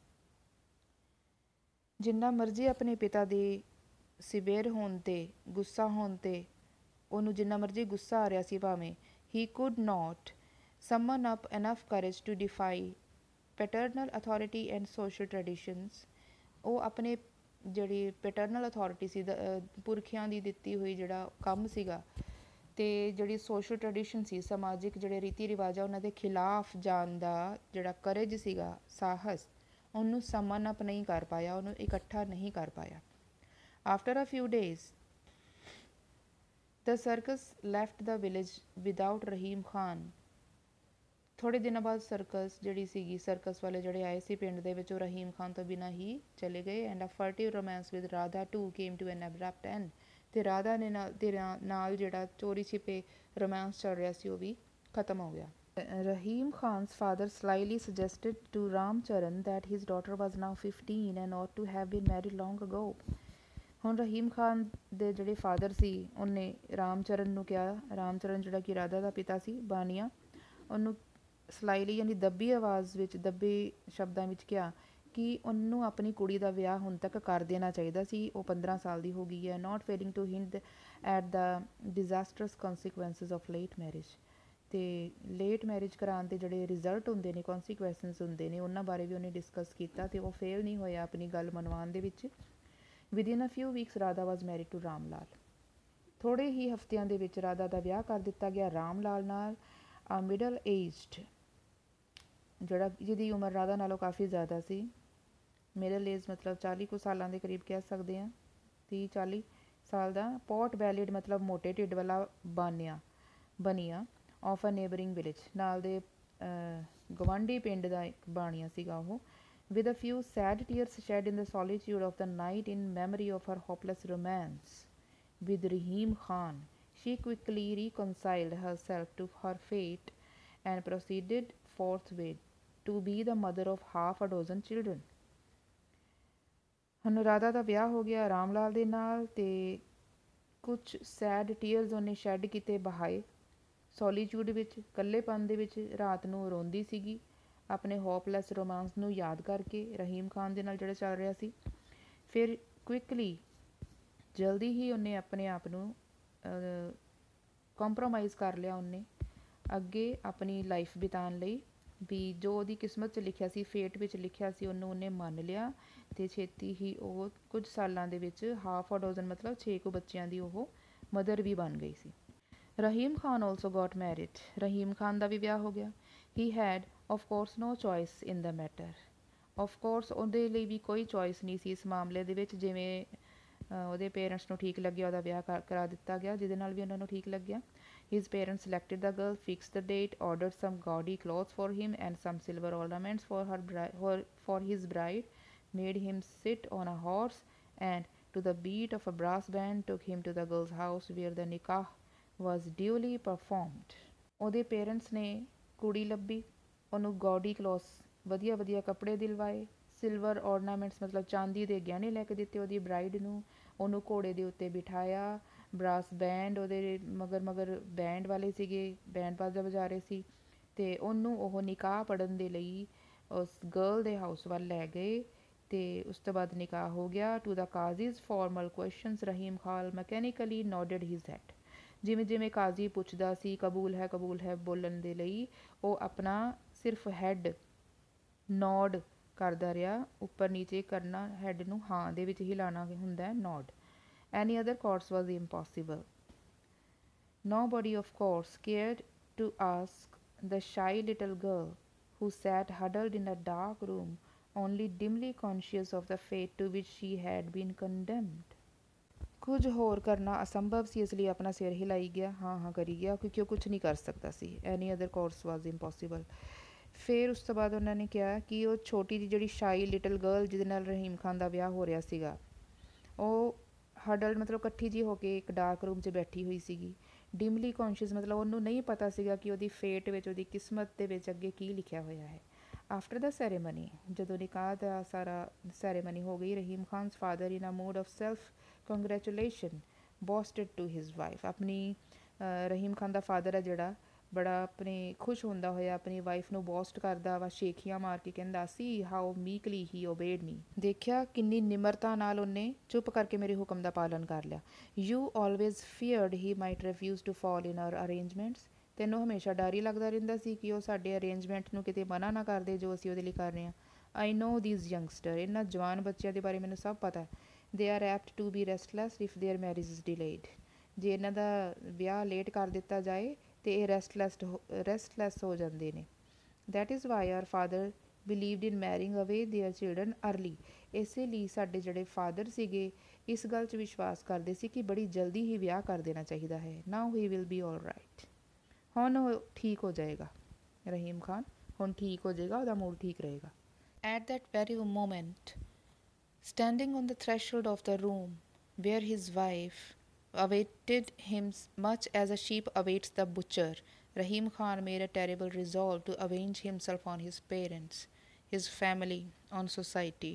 ਜਿੰਨਾ ਮਰਜ਼ੀ ਆਪਣੇ ਪਿਤਾ ਦੇ ਸਿਵੇਰ ਹੋਣ 'ਤੇ, ਗੁੱਸਾ ਹੋਣ 'ਤੇ, ਉਹਨੂੰ ਜਿੰਨਾ ਮਰਜ਼ੀ ਗੁੱਸਾ ਆ ਰਿਹਾ ਸੀ ਭਾਵੇਂ, he could not summon up enough courage to defy paternal authority and social traditions. ਉਹ ਆਪਣੇ ਜਿਹੜੀ ਪੈਟਰਨਲ ਅਥੋਰਿਟੀ ਸੀ, ਪੁਰਖਿਆਂ ਦੀ ਦਿੱਤੀ ਹੋਈ ਜਿਹੜਾ ਕੰਮ ਸੀਗਾ, ਅਤੇ ਜਿਹੜੀ ਸੋਸ਼ਲ ਟਰੈਡੀਸ਼ਨ ਸੀ, ਸਮਾਜਿਕ ਜਿਹੜੇ ਰੀਤੀ ਰਿਵਾਜ ਆ ਉਹਨਾਂ ਦੇ ਖਿਲਾਫ ਜਾਣ ਦਾ ਜਿਹੜਾ ਕਰੇਜ ਸੀਗਾ, ਸਾਹਸ, ਉਹਨੂੰ ਸਮਨ ਅਪ ਨਹੀਂ ਕਰ ਪਾਇਆ, ਉਹਨੂੰ ਇਕੱਠਾ ਨਹੀਂ ਕਰ ਪਾਇਆ। After a few days the circus left the village without Rahim Khan ਥੋੜ੍ਹੇ ਦਿਨਾਂ ਬਾਅਦ ਸਰਕਸ ਜਿਹੜੀ ਸੀਗੀ ਸਰਕਸ ਵਾਲੇ ਜਿਹੜੇ ਆਏ ਸੀ ਪਿੰਡ ਦੇ ਵਿੱਚ ਉਹ ਰਹੀਮ ਖਾਨ ਤੋਂ ਬਿਨਾਂ ਹੀ ਚਲੇ ਗਏ and a furtive romance with Radha too came to an abrupt end ਅਤੇ ਰਾਧਾ ਨੇ ਨਾਲ ਦੇ ਨਾਲ ਜਿਹੜਾ ਚੋਰੀ ਛਿਪੇ ਰੋਮਾਂਸ ਚੱਲ ਰਿਹਾ ਸੀ ਉਹ ਵੀ ਖਤਮ ਹੋ ਗਿਆ। Rahim Khan's father slyly suggested to Ram Charan that his daughter was now fifteen and ought to have been married long ago। ਹੁਣ ਰਹੀਮ ਖਾਨ ਦੇ ਜਿਹੜੇ ਫਾਦਰ ਸੀ ਉਹਨੇ ਰਾਮ ਚਰਨ ਨੂੰ ਕਿਹਾ, ਰਾਮ ਚਰਨ ਜਿਹੜਾ ਕਿ ਰਾਧਾ ਦਾ ਪਿਤਾ ਸੀ ਬਾਨੀਆ, ਉਹਨੂੰ ਸਲਾਈਲੀ ਯਾਨੀ ਦੱਬੀ ਆਵਾਜ਼ ਵਿੱਚ ਦੱਬੇ ਸ਼ਬਦਾਂ ਵਿੱਚ ਕਿਹਾ ਕਿ ਉਹਨੂੰ ਆਪਣੀ ਕੁੜੀ ਦਾ ਵਿਆਹ ਹੁਣ ਤੱਕ ਕਰ ਦੇਣਾ ਚਾਹੀਦਾ ਸੀ, ਉਹ ਪੰਦਰਾਂ ਸਾਲ ਦੀ ਹੋ ਗਈ ਹੈ। Not failing to hint at the disasters consequences of late marriage, ਅਤੇ ਲੇਟ ਮੈਰਿਜ ਕਰਾਉਣ ਦੇ ਜਿਹੜੇ ਰਿਜ਼ਲਟ ਹੁੰਦੇ ਨੇ, ਕੌਨਸੀਕੁਐਂਸਿਸ ਹੁੰਦੇ ਨੇ, ਉਹਨਾਂ ਬਾਰੇ ਵੀ ਉਹਨੇ ਡਿਸਕਸ ਕੀਤਾ ਅਤੇ ਉਹ ਫੇਲ ਨਹੀਂ ਹੋਇਆ ਆਪਣੀ ਗੱਲ ਮਨਵਾਉਣ ਦੇ ਵਿੱਚ। Within a few weeks Radha was married to Ram Lal. ਥੋੜ੍ਹੇ ਹੀ ਹਫ਼ਤਿਆਂ ਦੇ ਵਿੱਚ ਰਾਧਾ ਦਾ ਵਿਆਹ ਕਰ ਦਿੱਤਾ ਗਿਆ ਰਾਮ ਲਾਲ ਨਾਲ। ਆ ਮਿਡਲ ਏਜਡ, ਜਿਹੜਾ ਜਿਹਦੀ ਉਮਰ ਰਾਧਾ ਨਾਲੋਂ ਕਾਫੀ ਜ਼ਿਆਦਾ ਸੀ, ਮਿਡਲ ਏਜ ਮਤਲਬ ਚਾਲੀ ਕੁ ਸਾਲਾਂ ਦੇ ਕਰੀਬ ਕਹਿ ਸਕਦੇ ਹਾਂ, ਤੀਹ ਚਾਲੀ ਸਾਲ ਦਾ। ਪੋਰਟ ਬੈਲਿਡ ਮਤਲਬ ਮੋਟੇ ਢਿੱਡ ਵਾਲਾ bania bania of a neighbouring village, ਨਾਲ ਦੇ ਗਵਾਂਢੀ ਪਿੰਡ ਦਾ ਇੱਕ ਬਾਣੀਆ ਸੀਗਾ ਉਹ। with a few sad tears shed in the solitude of the night in memory of her hopeless romance with Rahim Khan, she quickly reconciled herself to her fate and proceeded forthwith to be the mother of half a dozen children। ਹੁਣ ਰਾਧਾ ਦਾ ਵਿਆਹ ਹੋ ਗਿਆ ਰਾਮ ਲਾਲ ਦੇ ਨਾਲ, ਅਤੇ ਕੁਛ sad tears ਉਹਨੇ shed ਕੀਤੇ, ਬਹਾਏ ਸੋਲੀਚਿਊਡ ਵਿੱਚ, ਇਕੱਲੇਪਨ ਦੇ ਵਿੱਚ ਰਾਤ ਨੂੰ ਰੋਂਦੀ ਸੀਗੀ ਆਪਣੇ ਹੋਪਲੈਸ ਰੋਮਾਂਸ ਨੂੰ ਯਾਦ ਕਰਕੇ ਰਹੀਮ ਖਾਨ ਦੇ ਨਾਲ ਜਿਹੜਾ ਚੱਲ ਰਿਹਾ ਸੀ। ਫਿਰ ਕੁਇਕਲੀ ਜਲਦੀ ਹੀ ਉਹਨੇ ਆਪਣੇ ਆਪ ਨੂੰ ਕੰਪਰੋਮਾਈਜ਼ ਕਰ ਲਿਆ, ਉਹਨੇ ਅੱਗੇ ਆਪਣੀ ਲਾਈਫ ਬਿਤਾਉਣ ਲਈ, ਵੀ ਜੋ ਉਹਦੀ ਕਿਸਮਤ 'ਚ ਲਿਖਿਆ ਸੀ, ਫੇਟ ਵਿੱਚ ਲਿਖਿਆ ਸੀ, ਉਹਨੂੰ ਉਹਨੇ ਮੰਨ ਲਿਆ, ਅਤੇ ਛੇਤੀ ਹੀ ਉਹ ਕੁਝ ਸਾਲਾਂ ਦੇ ਵਿੱਚ ਹਾਫ ਅ ਡੋਜ਼ਨ ਮਤਲਬ ਛੇ ਕੁ ਬੱਚਿਆਂ ਦੀ ਉਹ ਮਦਰ ਵੀ ਬਣ ਗਈ ਸੀ। Rahim Khan also got married, Rahim Khan ਦਾ ਵੀ ਵਿਆਹ ਹੋ ਗਿਆ। He had of course no choice in the matter, of course ਉਹਦੇ ਲਈ ਵੀ ਕੋਈ ਚੋਇਸ ਨਹੀਂ ਸੀ ਇਸ ਮਾਮਲੇ ਦੇ ਵਿੱਚ, ਜਿਵੇਂ ਉਹਦੇ ਪੇਰੈਂਟਸ ਨੂੰ ਠੀਕ ਲੱਗਿਆ ਉਹਦਾ ਵਿਆਹ ਕਰ ਕਰਾ ਦਿੱਤਾ ਗਿਆ, ਜਿਹਦੇ ਨਾਲ ਵੀ ਉਹਨਾਂ ਨੂੰ ਠੀਕ ਲੱਗਿਆ। His parents selected the girl, fixed the date, ordered some gaudy clothes for him and some silver ornaments for her bri- for his bride, made him sit on a horse, and to the beat of a brass band took him to the girl's house where the nikah was duly performed। ਉਹਦੇ parents ਨੇ ਕੁੜੀ ਲੱਭੀ, ਉਹਨੂੰ ਗੌਡੀ clothes ਵਧੀਆ ਵਧੀਆ ਕੱਪੜੇ ਦਿਲਵਾਏ, silver ਔਰਨਾਮੈਂਟਸ ਮਤਲਬ ਚਾਂਦੀ ਦੇ ਗਹਿਣੇ ਲੈ ਕੇ ਦਿੱਤੇ ਉਹਦੀ ਬਰਾਈਡ ਨੂੰ, ਉਹਨੂੰ ਘੋੜੇ ਦੇ ਉੱਤੇ ਬਿਠਾਇਆ, ਬਰਾਸ ਬੈਂਡ ਉਹਦੇ ਮਗਰ ਮਗਰ ਬੈਂਡ ਵਾਲੇ ਸੀਗੇ, ਬੈਂਡ ਬਾਜਾ ਵਜਾ ਰਹੇ ਸੀ, ਅਤੇ ਉਹਨੂੰ ਉਹ ਨਿਕਾਹ ਪੜ੍ਹਨ ਦੇ ਲਈ ਉਸ ਗਰਲ ਦੇ ਹਾਊਸ ਵੱਲ ਲੈ ਗਏ, ਅਤੇ ਉਸ ਤੋਂ ਬਾਅਦ ਨਿਕਾਹ ਹੋ ਗਿਆ। To the qazi's formal questions Rahim Khan mechanically nodded his head, ਜਿਵੇਂ ਜਿਵੇਂ ਕਾਜ਼ੀ ਪੁੱਛਦਾ ਸੀ ਕਬੂਲ ਹੈ ਕਬੂਲ ਹੈ ਬੋਲਣ ਦੇ ਲਈ, ਉਹ ਆਪਣਾ ਸਿਰਫ ਹੈਡ ਨੋਡ ਕਰਦਾ ਰਿਹਾ, ਉੱਪਰ ਨੀਚੇ ਕਰਨਾ, ਹੈਡ ਨੂੰ ਹਾਂ ਦੇ ਵਿੱਚ ਹਿਲਾਉਣਾ ਹੁੰਦਾ nod. Any other course was impossible. Nobody, of course, cared to ask the shy little girl who sat huddled in a dark room, only dimly conscious of the fate to which she had been condemned। ਕੁਝ ਹੋਰ ਕਰਨਾ ਅਸੰਭਵ ਸੀ, ਇਸ ਲਈ ਆਪਣਾ ਸਿਰ ਹਿਲਾਈ ਗਿਆ, ਹਾਂ ਹਾਂ ਕਰੀ ਗਿਆ, ਕਿਉਂਕਿ ਉਹ ਕੁਛ ਨਹੀਂ ਕਰ ਸਕਦਾ ਸੀ। Any other course was impossible. ਫਿਰ ਉਸ ਤੋਂ ਬਾਅਦ ਉਹਨਾਂ ਨੇ ਕਿਹਾ ਕਿ ਉਹ ਛੋਟੀ ਜਿਹੀ ਜਿਹੜੀ ਸ਼ਾਈ ਲਿਟਲ ਗਰਲ ਜਿਹਦੇ ਨਾਲ ਰਹੀਮ ਖਾਨ ਦਾ ਵਿਆਹ ਹੋ ਰਿਹਾ ਸੀਗਾ, ਉਹ ਹਡਲ ਮਤਲਬ ਇਕੱਠੀ ਜਿਹੀ ਹੋ ਕੇ ਇੱਕ ਡਾਰਕ ਰੂਮ 'ਚ ਬੈਠੀ ਹੋਈ ਸੀਗੀ। ਡਿਮਲੀ ਕੌਨਸ਼ੀਅਸ ਮਤਲਬ ਉਹਨੂੰ ਨਹੀਂ ਪਤਾ ਸੀਗਾ ਕਿ ਉਹਦੀ ਫੇਟ ਵਿੱਚ, ਉਹਦੀ ਕਿਸਮਤ ਦੇ ਵਿੱਚ ਅੱਗੇ ਕੀ ਲਿਖਿਆ ਹੋਇਆ ਹੈ। ਆਫਟਰ ਦਾ ਸੈਰੇਮਨੀ, ਜਦੋਂ ਨਿਕਾਹ ਦਾ ਸਾਰਾ ਸੈਰੇਮਨੀ ਹੋ ਗਈ, Rahim Khan's father in a mood of self congratulation boasted to his wife, ਆਪਣੀ ਰਹੀਮ ਖਾਨ ਦਾ ਫਾਦਰ ਹੈ ਜਿਹੜਾ, ਬੜਾ ਆਪਣੇ ਖੁਸ਼ ਹੁੰਦਾ ਹੋਇਆ ਆਪਣੀ ਵਾਈਫ ਨੂੰ ਬੋਸਟ ਕਰਦਾ ਵਾ, ਸ਼ੇਖੀਆਂ ਮਾਰ ਕੇ ਕਹਿੰਦਾ ਸੀ ਹਾਓ ਮੀਕਲੀ ਹੀ ਓਬੇਡ ਮੀ, ਦੇਖਿਆ ਕਿੰਨੀ ਨਿਮਰਤਾ ਨਾਲ ਉਹਨੇ ਚੁੱਪ ਕਰਕੇ ਮੇਰੇ ਹੁਕਮ ਦਾ ਪਾਲਨ ਕਰ ਲਿਆ। You always feared he might refuse to fall in our arrangements, ਤੈਨੂੰ ਹਮੇਸ਼ਾ ਡਰ ਹੀ ਲੱਗਦਾ ਰਹਿੰਦਾ ਸੀ ਕਿ ਉਹ ਸਾਡੇ ਅਰੇਂਜਮੈਂਟ ਨੂੰ ਕਿਤੇ ਮਨਾ ਨਾ ਕਰਦੇ ਜੋ ਅਸੀਂ ਉਹਦੇ ਲਈ ਕਰ ਰਹੇ ਹਾਂ। ਆਈ ਨੋ ਦੀਜ਼ ਯੰਗਸਟਰ, ਇਹਨਾਂ ਜਵਾਨ ਬੱਚਿਆਂ ਦੇ ਬਾਰੇ ਮੈਨੂੰ ਸਭ ਪਤਾ। They are apt to be restless if their marriage is delayed, ਜੇ ਇਹਨਾਂ ਦਾ ਵਿਆਹ ਲੇਟ ਕਰ ਦਿੱਤਾ ਜਾਏ ਅਤੇ ਇਹ ਰੈਸਟਲੈਸ ਰੈਸਟਲੈਸ ਹੋ ਜਾਂਦੇ ਨੇ। That is why our father believed in marrying away their children early, ਇਸੇ ਲਈ ਸਾਡੇ ਜਿਹੜੇ ਫਾਦਰ ਸੀਗੇ ਇਸ ਗੱਲ 'ਚ ਵਿਸ਼ਵਾਸ ਕਰਦੇ ਸੀ ਕਿ ਬੜੀ ਜਲਦੀ ਹੀ ਵਿਆਹ ਕਰ ਦੇਣਾ ਚਾਹੀਦਾ ਹੈ। Now he will be all right, ਹੁਣ ਉਹ ਠੀਕ ਹੋ ਜਾਏਗਾ। ਰਹੀਮ ਖਾਨ ਹੁਣ ਠੀਕ ਹੋ ਜਾਏਗਾ, ਉਹਦਾ ਮੂਡ ਠੀਕ ਰਹੇਗਾ। At that very moment standing on the threshold of the room where his wife awaited him much as a sheep awaits the butcher, Rahim Khan made a terrible resolve to avenge himself on his parents, his family, on society.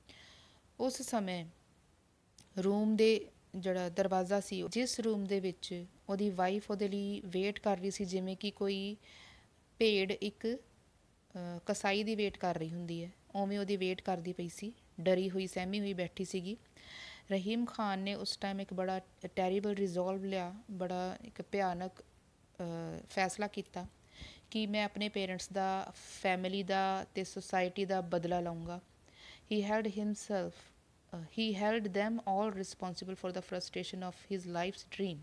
ਉਸ ਸਮੇਂ room ਦੇ ਜਿਹੜਾ ਦਰਵਾਜ਼ਾ ਸੀ, ਜਿਸ room ਦੇ ਵਿੱਚ ਉਹਦੀ wife ਉਹਦੇ ਲਈ ਵੇਟ ਕਰ ਰਹੀ ਸੀ, ਜਿਵੇਂ ਕਿ ਕੋਈ ਭੇਡ ਇੱਕ ਕਸਾਈ ਦੀ ਵੇਟ ਕਰ ਰਹੀ ਹੁੰਦੀ ਹੈ, ਉਵੇਂ ਉਹਦੀ ਵੇਟ ਕਰਦੀ ਪਈ ਸੀ, ਡਰੀ ਹੋਈ ਸਹਿਮੀ ਹੋਈ ਬੈਠੀ ਸੀਗੀ। ਰਹੀਮ ਖਾਨ ਨੇ ਉਸ ਟਾਈਮ ਇੱਕ ਬੜਾ ਟੈਰੀਬਲ ਰਿਜ਼ੋਲਵ ਲਿਆ, ਬੜਾ ਇੱਕ ਭਿਆਨਕ ਫੈਸਲਾ ਕੀਤਾ ਕਿ ਮੈਂ ਆਪਣੇ ਪੇਰੈਂਟਸ ਦਾ, ਫੈਮਿਲੀ ਦਾ ਅਤੇ ਸੁਸਾਇਟੀ ਦਾ ਬਦਲਾ ਲਊਂਗਾ। He held himself he held them all responsible for the frustration of his life's dream.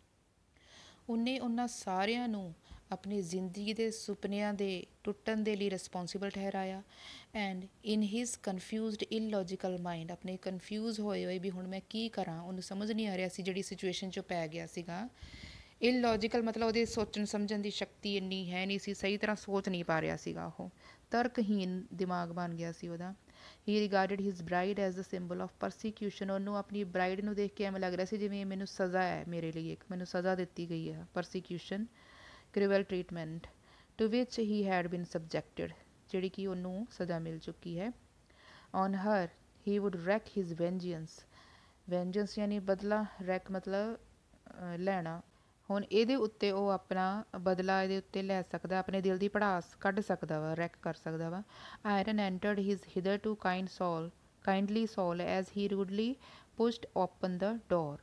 ਉਹਨੇ ਉਹਨਾਂ ਸਾਰਿਆਂ ਨੂੰ ਆਪਣੀ ਜ਼ਿੰਦਗੀ ਦੇ ਸੁਪਨਿਆਂ ਦੇ ਟੁੱਟਣ ਦੇ ਲਈ ਰਿਸਪੋਂਸੀਬਲ ਠਹਿਰਾਇਆ। And in his confused illogical mind, ਆਪਣੇ ਕਨਫਿਊਜ਼ ਹੋਏ ਹੋਏ ਵੀ ਹੁਣ ਮੈਂ ਕੀ ਕਰਾਂ, ਉਹਨੂੰ ਸਮਝ ਨਹੀਂ ਆ ਰਿਹਾ ਸੀ ਜਿਹੜੀ ਸਿਚੁਏਸ਼ਨ 'ਚੋਂ ਪੈ ਗਿਆ ਸੀਗਾ। ਇਲੌਜੀਕਲ ਮਤਲਬ ਉਹਦੇ ਸੋਚਣ ਸਮਝਣ ਦੀ ਸ਼ਕਤੀ ਇੰਨੀ ਹੈ ਨਹੀਂ ਸੀ, ਸਹੀ ਤਰ੍ਹਾਂ ਸੋਚ ਨਹੀਂ ਪਾ ਰਿਹਾ ਸੀਗਾ, ਉਹ ਤਰਕਹੀਨ ਦਿਮਾਗ ਬਣ ਗਿਆ ਸੀ ਉਹਦਾ। He regarded his bride as the symbol of persecution. ਉਹਨੂੰ ਆਪਣੀ ਬਰਾਈਡ ਨੂੰ ਦੇਖ ਕੇ ਐਵੇਂ ਲੱਗ ਰਿਹਾ ਸੀ ਜਿਵੇਂ ਮੈਨੂੰ ਸਜ਼ਾ ਹੈ, ਮੇਰੇ ਲਈ ਇੱਕ ਮੈਨੂੰ ਸਜ਼ਾ ਦਿੱਤੀ ਗਈ ਹੈ, persecution, cruel treatment to which he had been subjected, ਜਿਹੜੀ ਕਿ ਉਹਨੂੰ ਸਜ਼ਾ ਮਿਲ ਚੁੱਕੀ ਹੈ। On her he would wreak his vengeance, vengeance ਯਾਨੀ ਬਦਲਾ, ਰੈਕ ਮਤਲਬ ਲੈਣਾ। ਹੁਣ ਇਹਦੇ ਉੱਤੇ ਉਹ ਆਪਣਾ ਬਦਲਾ ਇਹਦੇ ਉੱਤੇ ਲੈ ਸਕਦਾ, ਆਪਣੇ ਦਿਲ ਦੀ ਭੜਾਸ ਕੱਢ ਸਕਦਾ ਵਾ, ਰੈਕ ਕਰ ਸਕਦਾ ਵਾ। Iron entered his hitherto kind soul kindly soul as he rudely pushed open the door.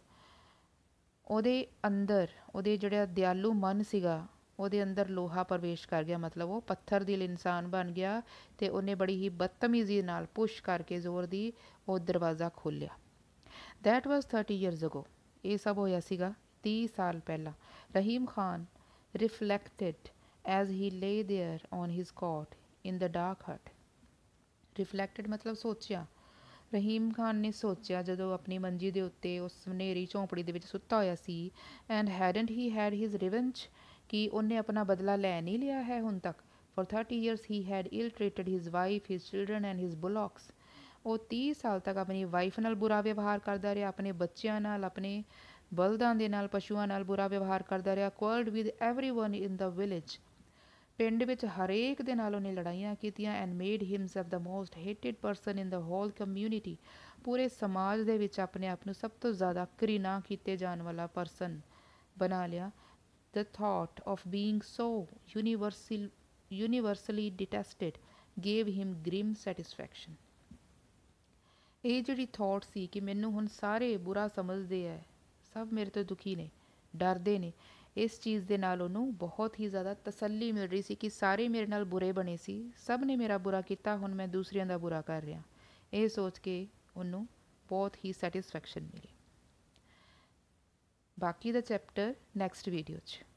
ਉਹਦੇ ਅੰਦਰ, ਉਹਦੇ ਜਿਹੜਾ ਦਿਆਲੂ ਮਨ ਸੀਗਾ, ਉਹਦੇ ਅੰਦਰ ਲੋਹਾ ਪ੍ਰਵੇਸ਼ ਕਰ ਗਿਆ, ਮਤਲਬ ਉਹ ਪੱਥਰ ਦਿਲ ਇਨਸਾਨ ਬਣ ਗਿਆ ਅਤੇ ਉਹਨੇ ਬੜੀ ਹੀ ਬਦਤਮੀਜ਼ੀ ਨਾਲ ਪੁਸ਼ ਕਰਕੇ ਜ਼ੋਰ ਦੀ ਉਹ ਦਰਵਾਜ਼ਾ ਖੋਲ੍ਹਿਆ। That was thirty years ago. ਇਹ ਸਭ ਹੋਇਆ ਸੀਗਾ ਤੀਹ ਸਾਲ ਪਹਿਲਾਂ। Rahim Khan reflected as he lay there on his cot in the dark hut. Reflected ਮਤਲਬ ਸੋਚਿਆ। ਰਹੀਮ ਖਾਨ ਨੇ ਸੋਚਿਆ ਜਦੋਂ ਆਪਣੀ ਮੰਜੀ ਦੇ ਉੱਤੇ ਉਸ ਹਨੇਰੀ ਝੌਂਪੜੀ ਦੇ ਵਿੱਚ ਸੁੱਤਾ ਹੋਇਆ ਸੀ। And hadn't he had his revenge, ਕਿ ਉਹਨੇ ਆਪਣਾ ਬਦਲਾ ਲੈ ਨਹੀਂ ਲਿਆ ਹੈ ਹੁਣ ਤੱਕ। For thirty years he had ill treated his wife, his children and his bullocks. ਉਹ ਤੀਹ ਸਾਲ ਤੱਕ ਆਪਣੀ ਵਾਈਫ ਨਾਲ ਬੁਰਾ ਵਿਵਹਾਰ ਕਰਦਾ ਰਿਹਾ, ਆਪਣੇ ਬੱਚਿਆਂ ਨਾਲ, ਆਪਣੇ ਬਲਦਾਂ ਦੇ ਨਾਲ, ਪਸ਼ੂਆਂ ਨਾਲ ਬੁਰਾ ਵਿਵਹਾਰ ਕਰਦਾ ਰਿਹਾ। Quarrelled with every one in the village, ਪਿੰਡ ਵਿੱਚ ਹਰੇਕ ਦੇ ਨਾਲ ਉਹਨੇ ਲੜਾਈਆਂ ਕੀਤੀਆਂ। And made himself the most hated person in the whole community, ਪੂਰੇ ਸਮਾਜ ਦੇ ਵਿੱਚ ਆਪਣੇ ਆਪ ਨੂੰ ਸਭ ਤੋਂ ਜ਼ਿਆਦਾ ਘ੍ਰਿਣਾ ਕੀਤੇ ਜਾਣ ਵਾਲਾ ਪਰਸਨ ਬਣਾ ਲਿਆ। The thought of being so universal universally detested gave him grim satisfaction. ਇਹ ਜਿਹੜੀ ਥਾਟ ਸੀ ਕਿ ਮੈਨੂੰ ਹੁਣ ਸਾਰੇ ਬੁਰਾ ਸਮਝਦੇ ਹੈ, ਸਭ ਮੇਰੇ ਤੋਂ ਦੁਖੀ ਨੇ, ਡਰਦੇ ਨੇ, ਇਸ ਚੀਜ਼ ਦੇ ਨਾਲ ਉਹਨੂੰ ਬਹੁਤ ਹੀ ਜ਼ਿਆਦਾ ਤਸੱਲੀ ਮਿਲ ਰਹੀ ਸੀ ਕਿ ਸਾਰੇ ਮੇਰੇ ਨਾਲ ਬੁਰੇ ਬਣੇ ਸੀ, ਸਭ ਨੇ ਮੇਰਾ ਬੁਰਾ ਕੀਤਾ, ਹੁਣ ਮੈਂ ਦੂਸਰਿਆਂ ਦਾ ਬੁਰਾ ਕਰ ਰਿਹਾ। ਇਹ ਸੋਚ ਕੇ ਉਹਨੂੰ ਬਹੁਤ ਹੀ ਸੈਟਿਸਫੈਕਸ਼ਨ ਮਿਲੀ। ਬਾਕੀ ਦਾ ਚੈਪਟਰ ਨੈਕਸਟ ਵੀਡੀਓ 'ਚ।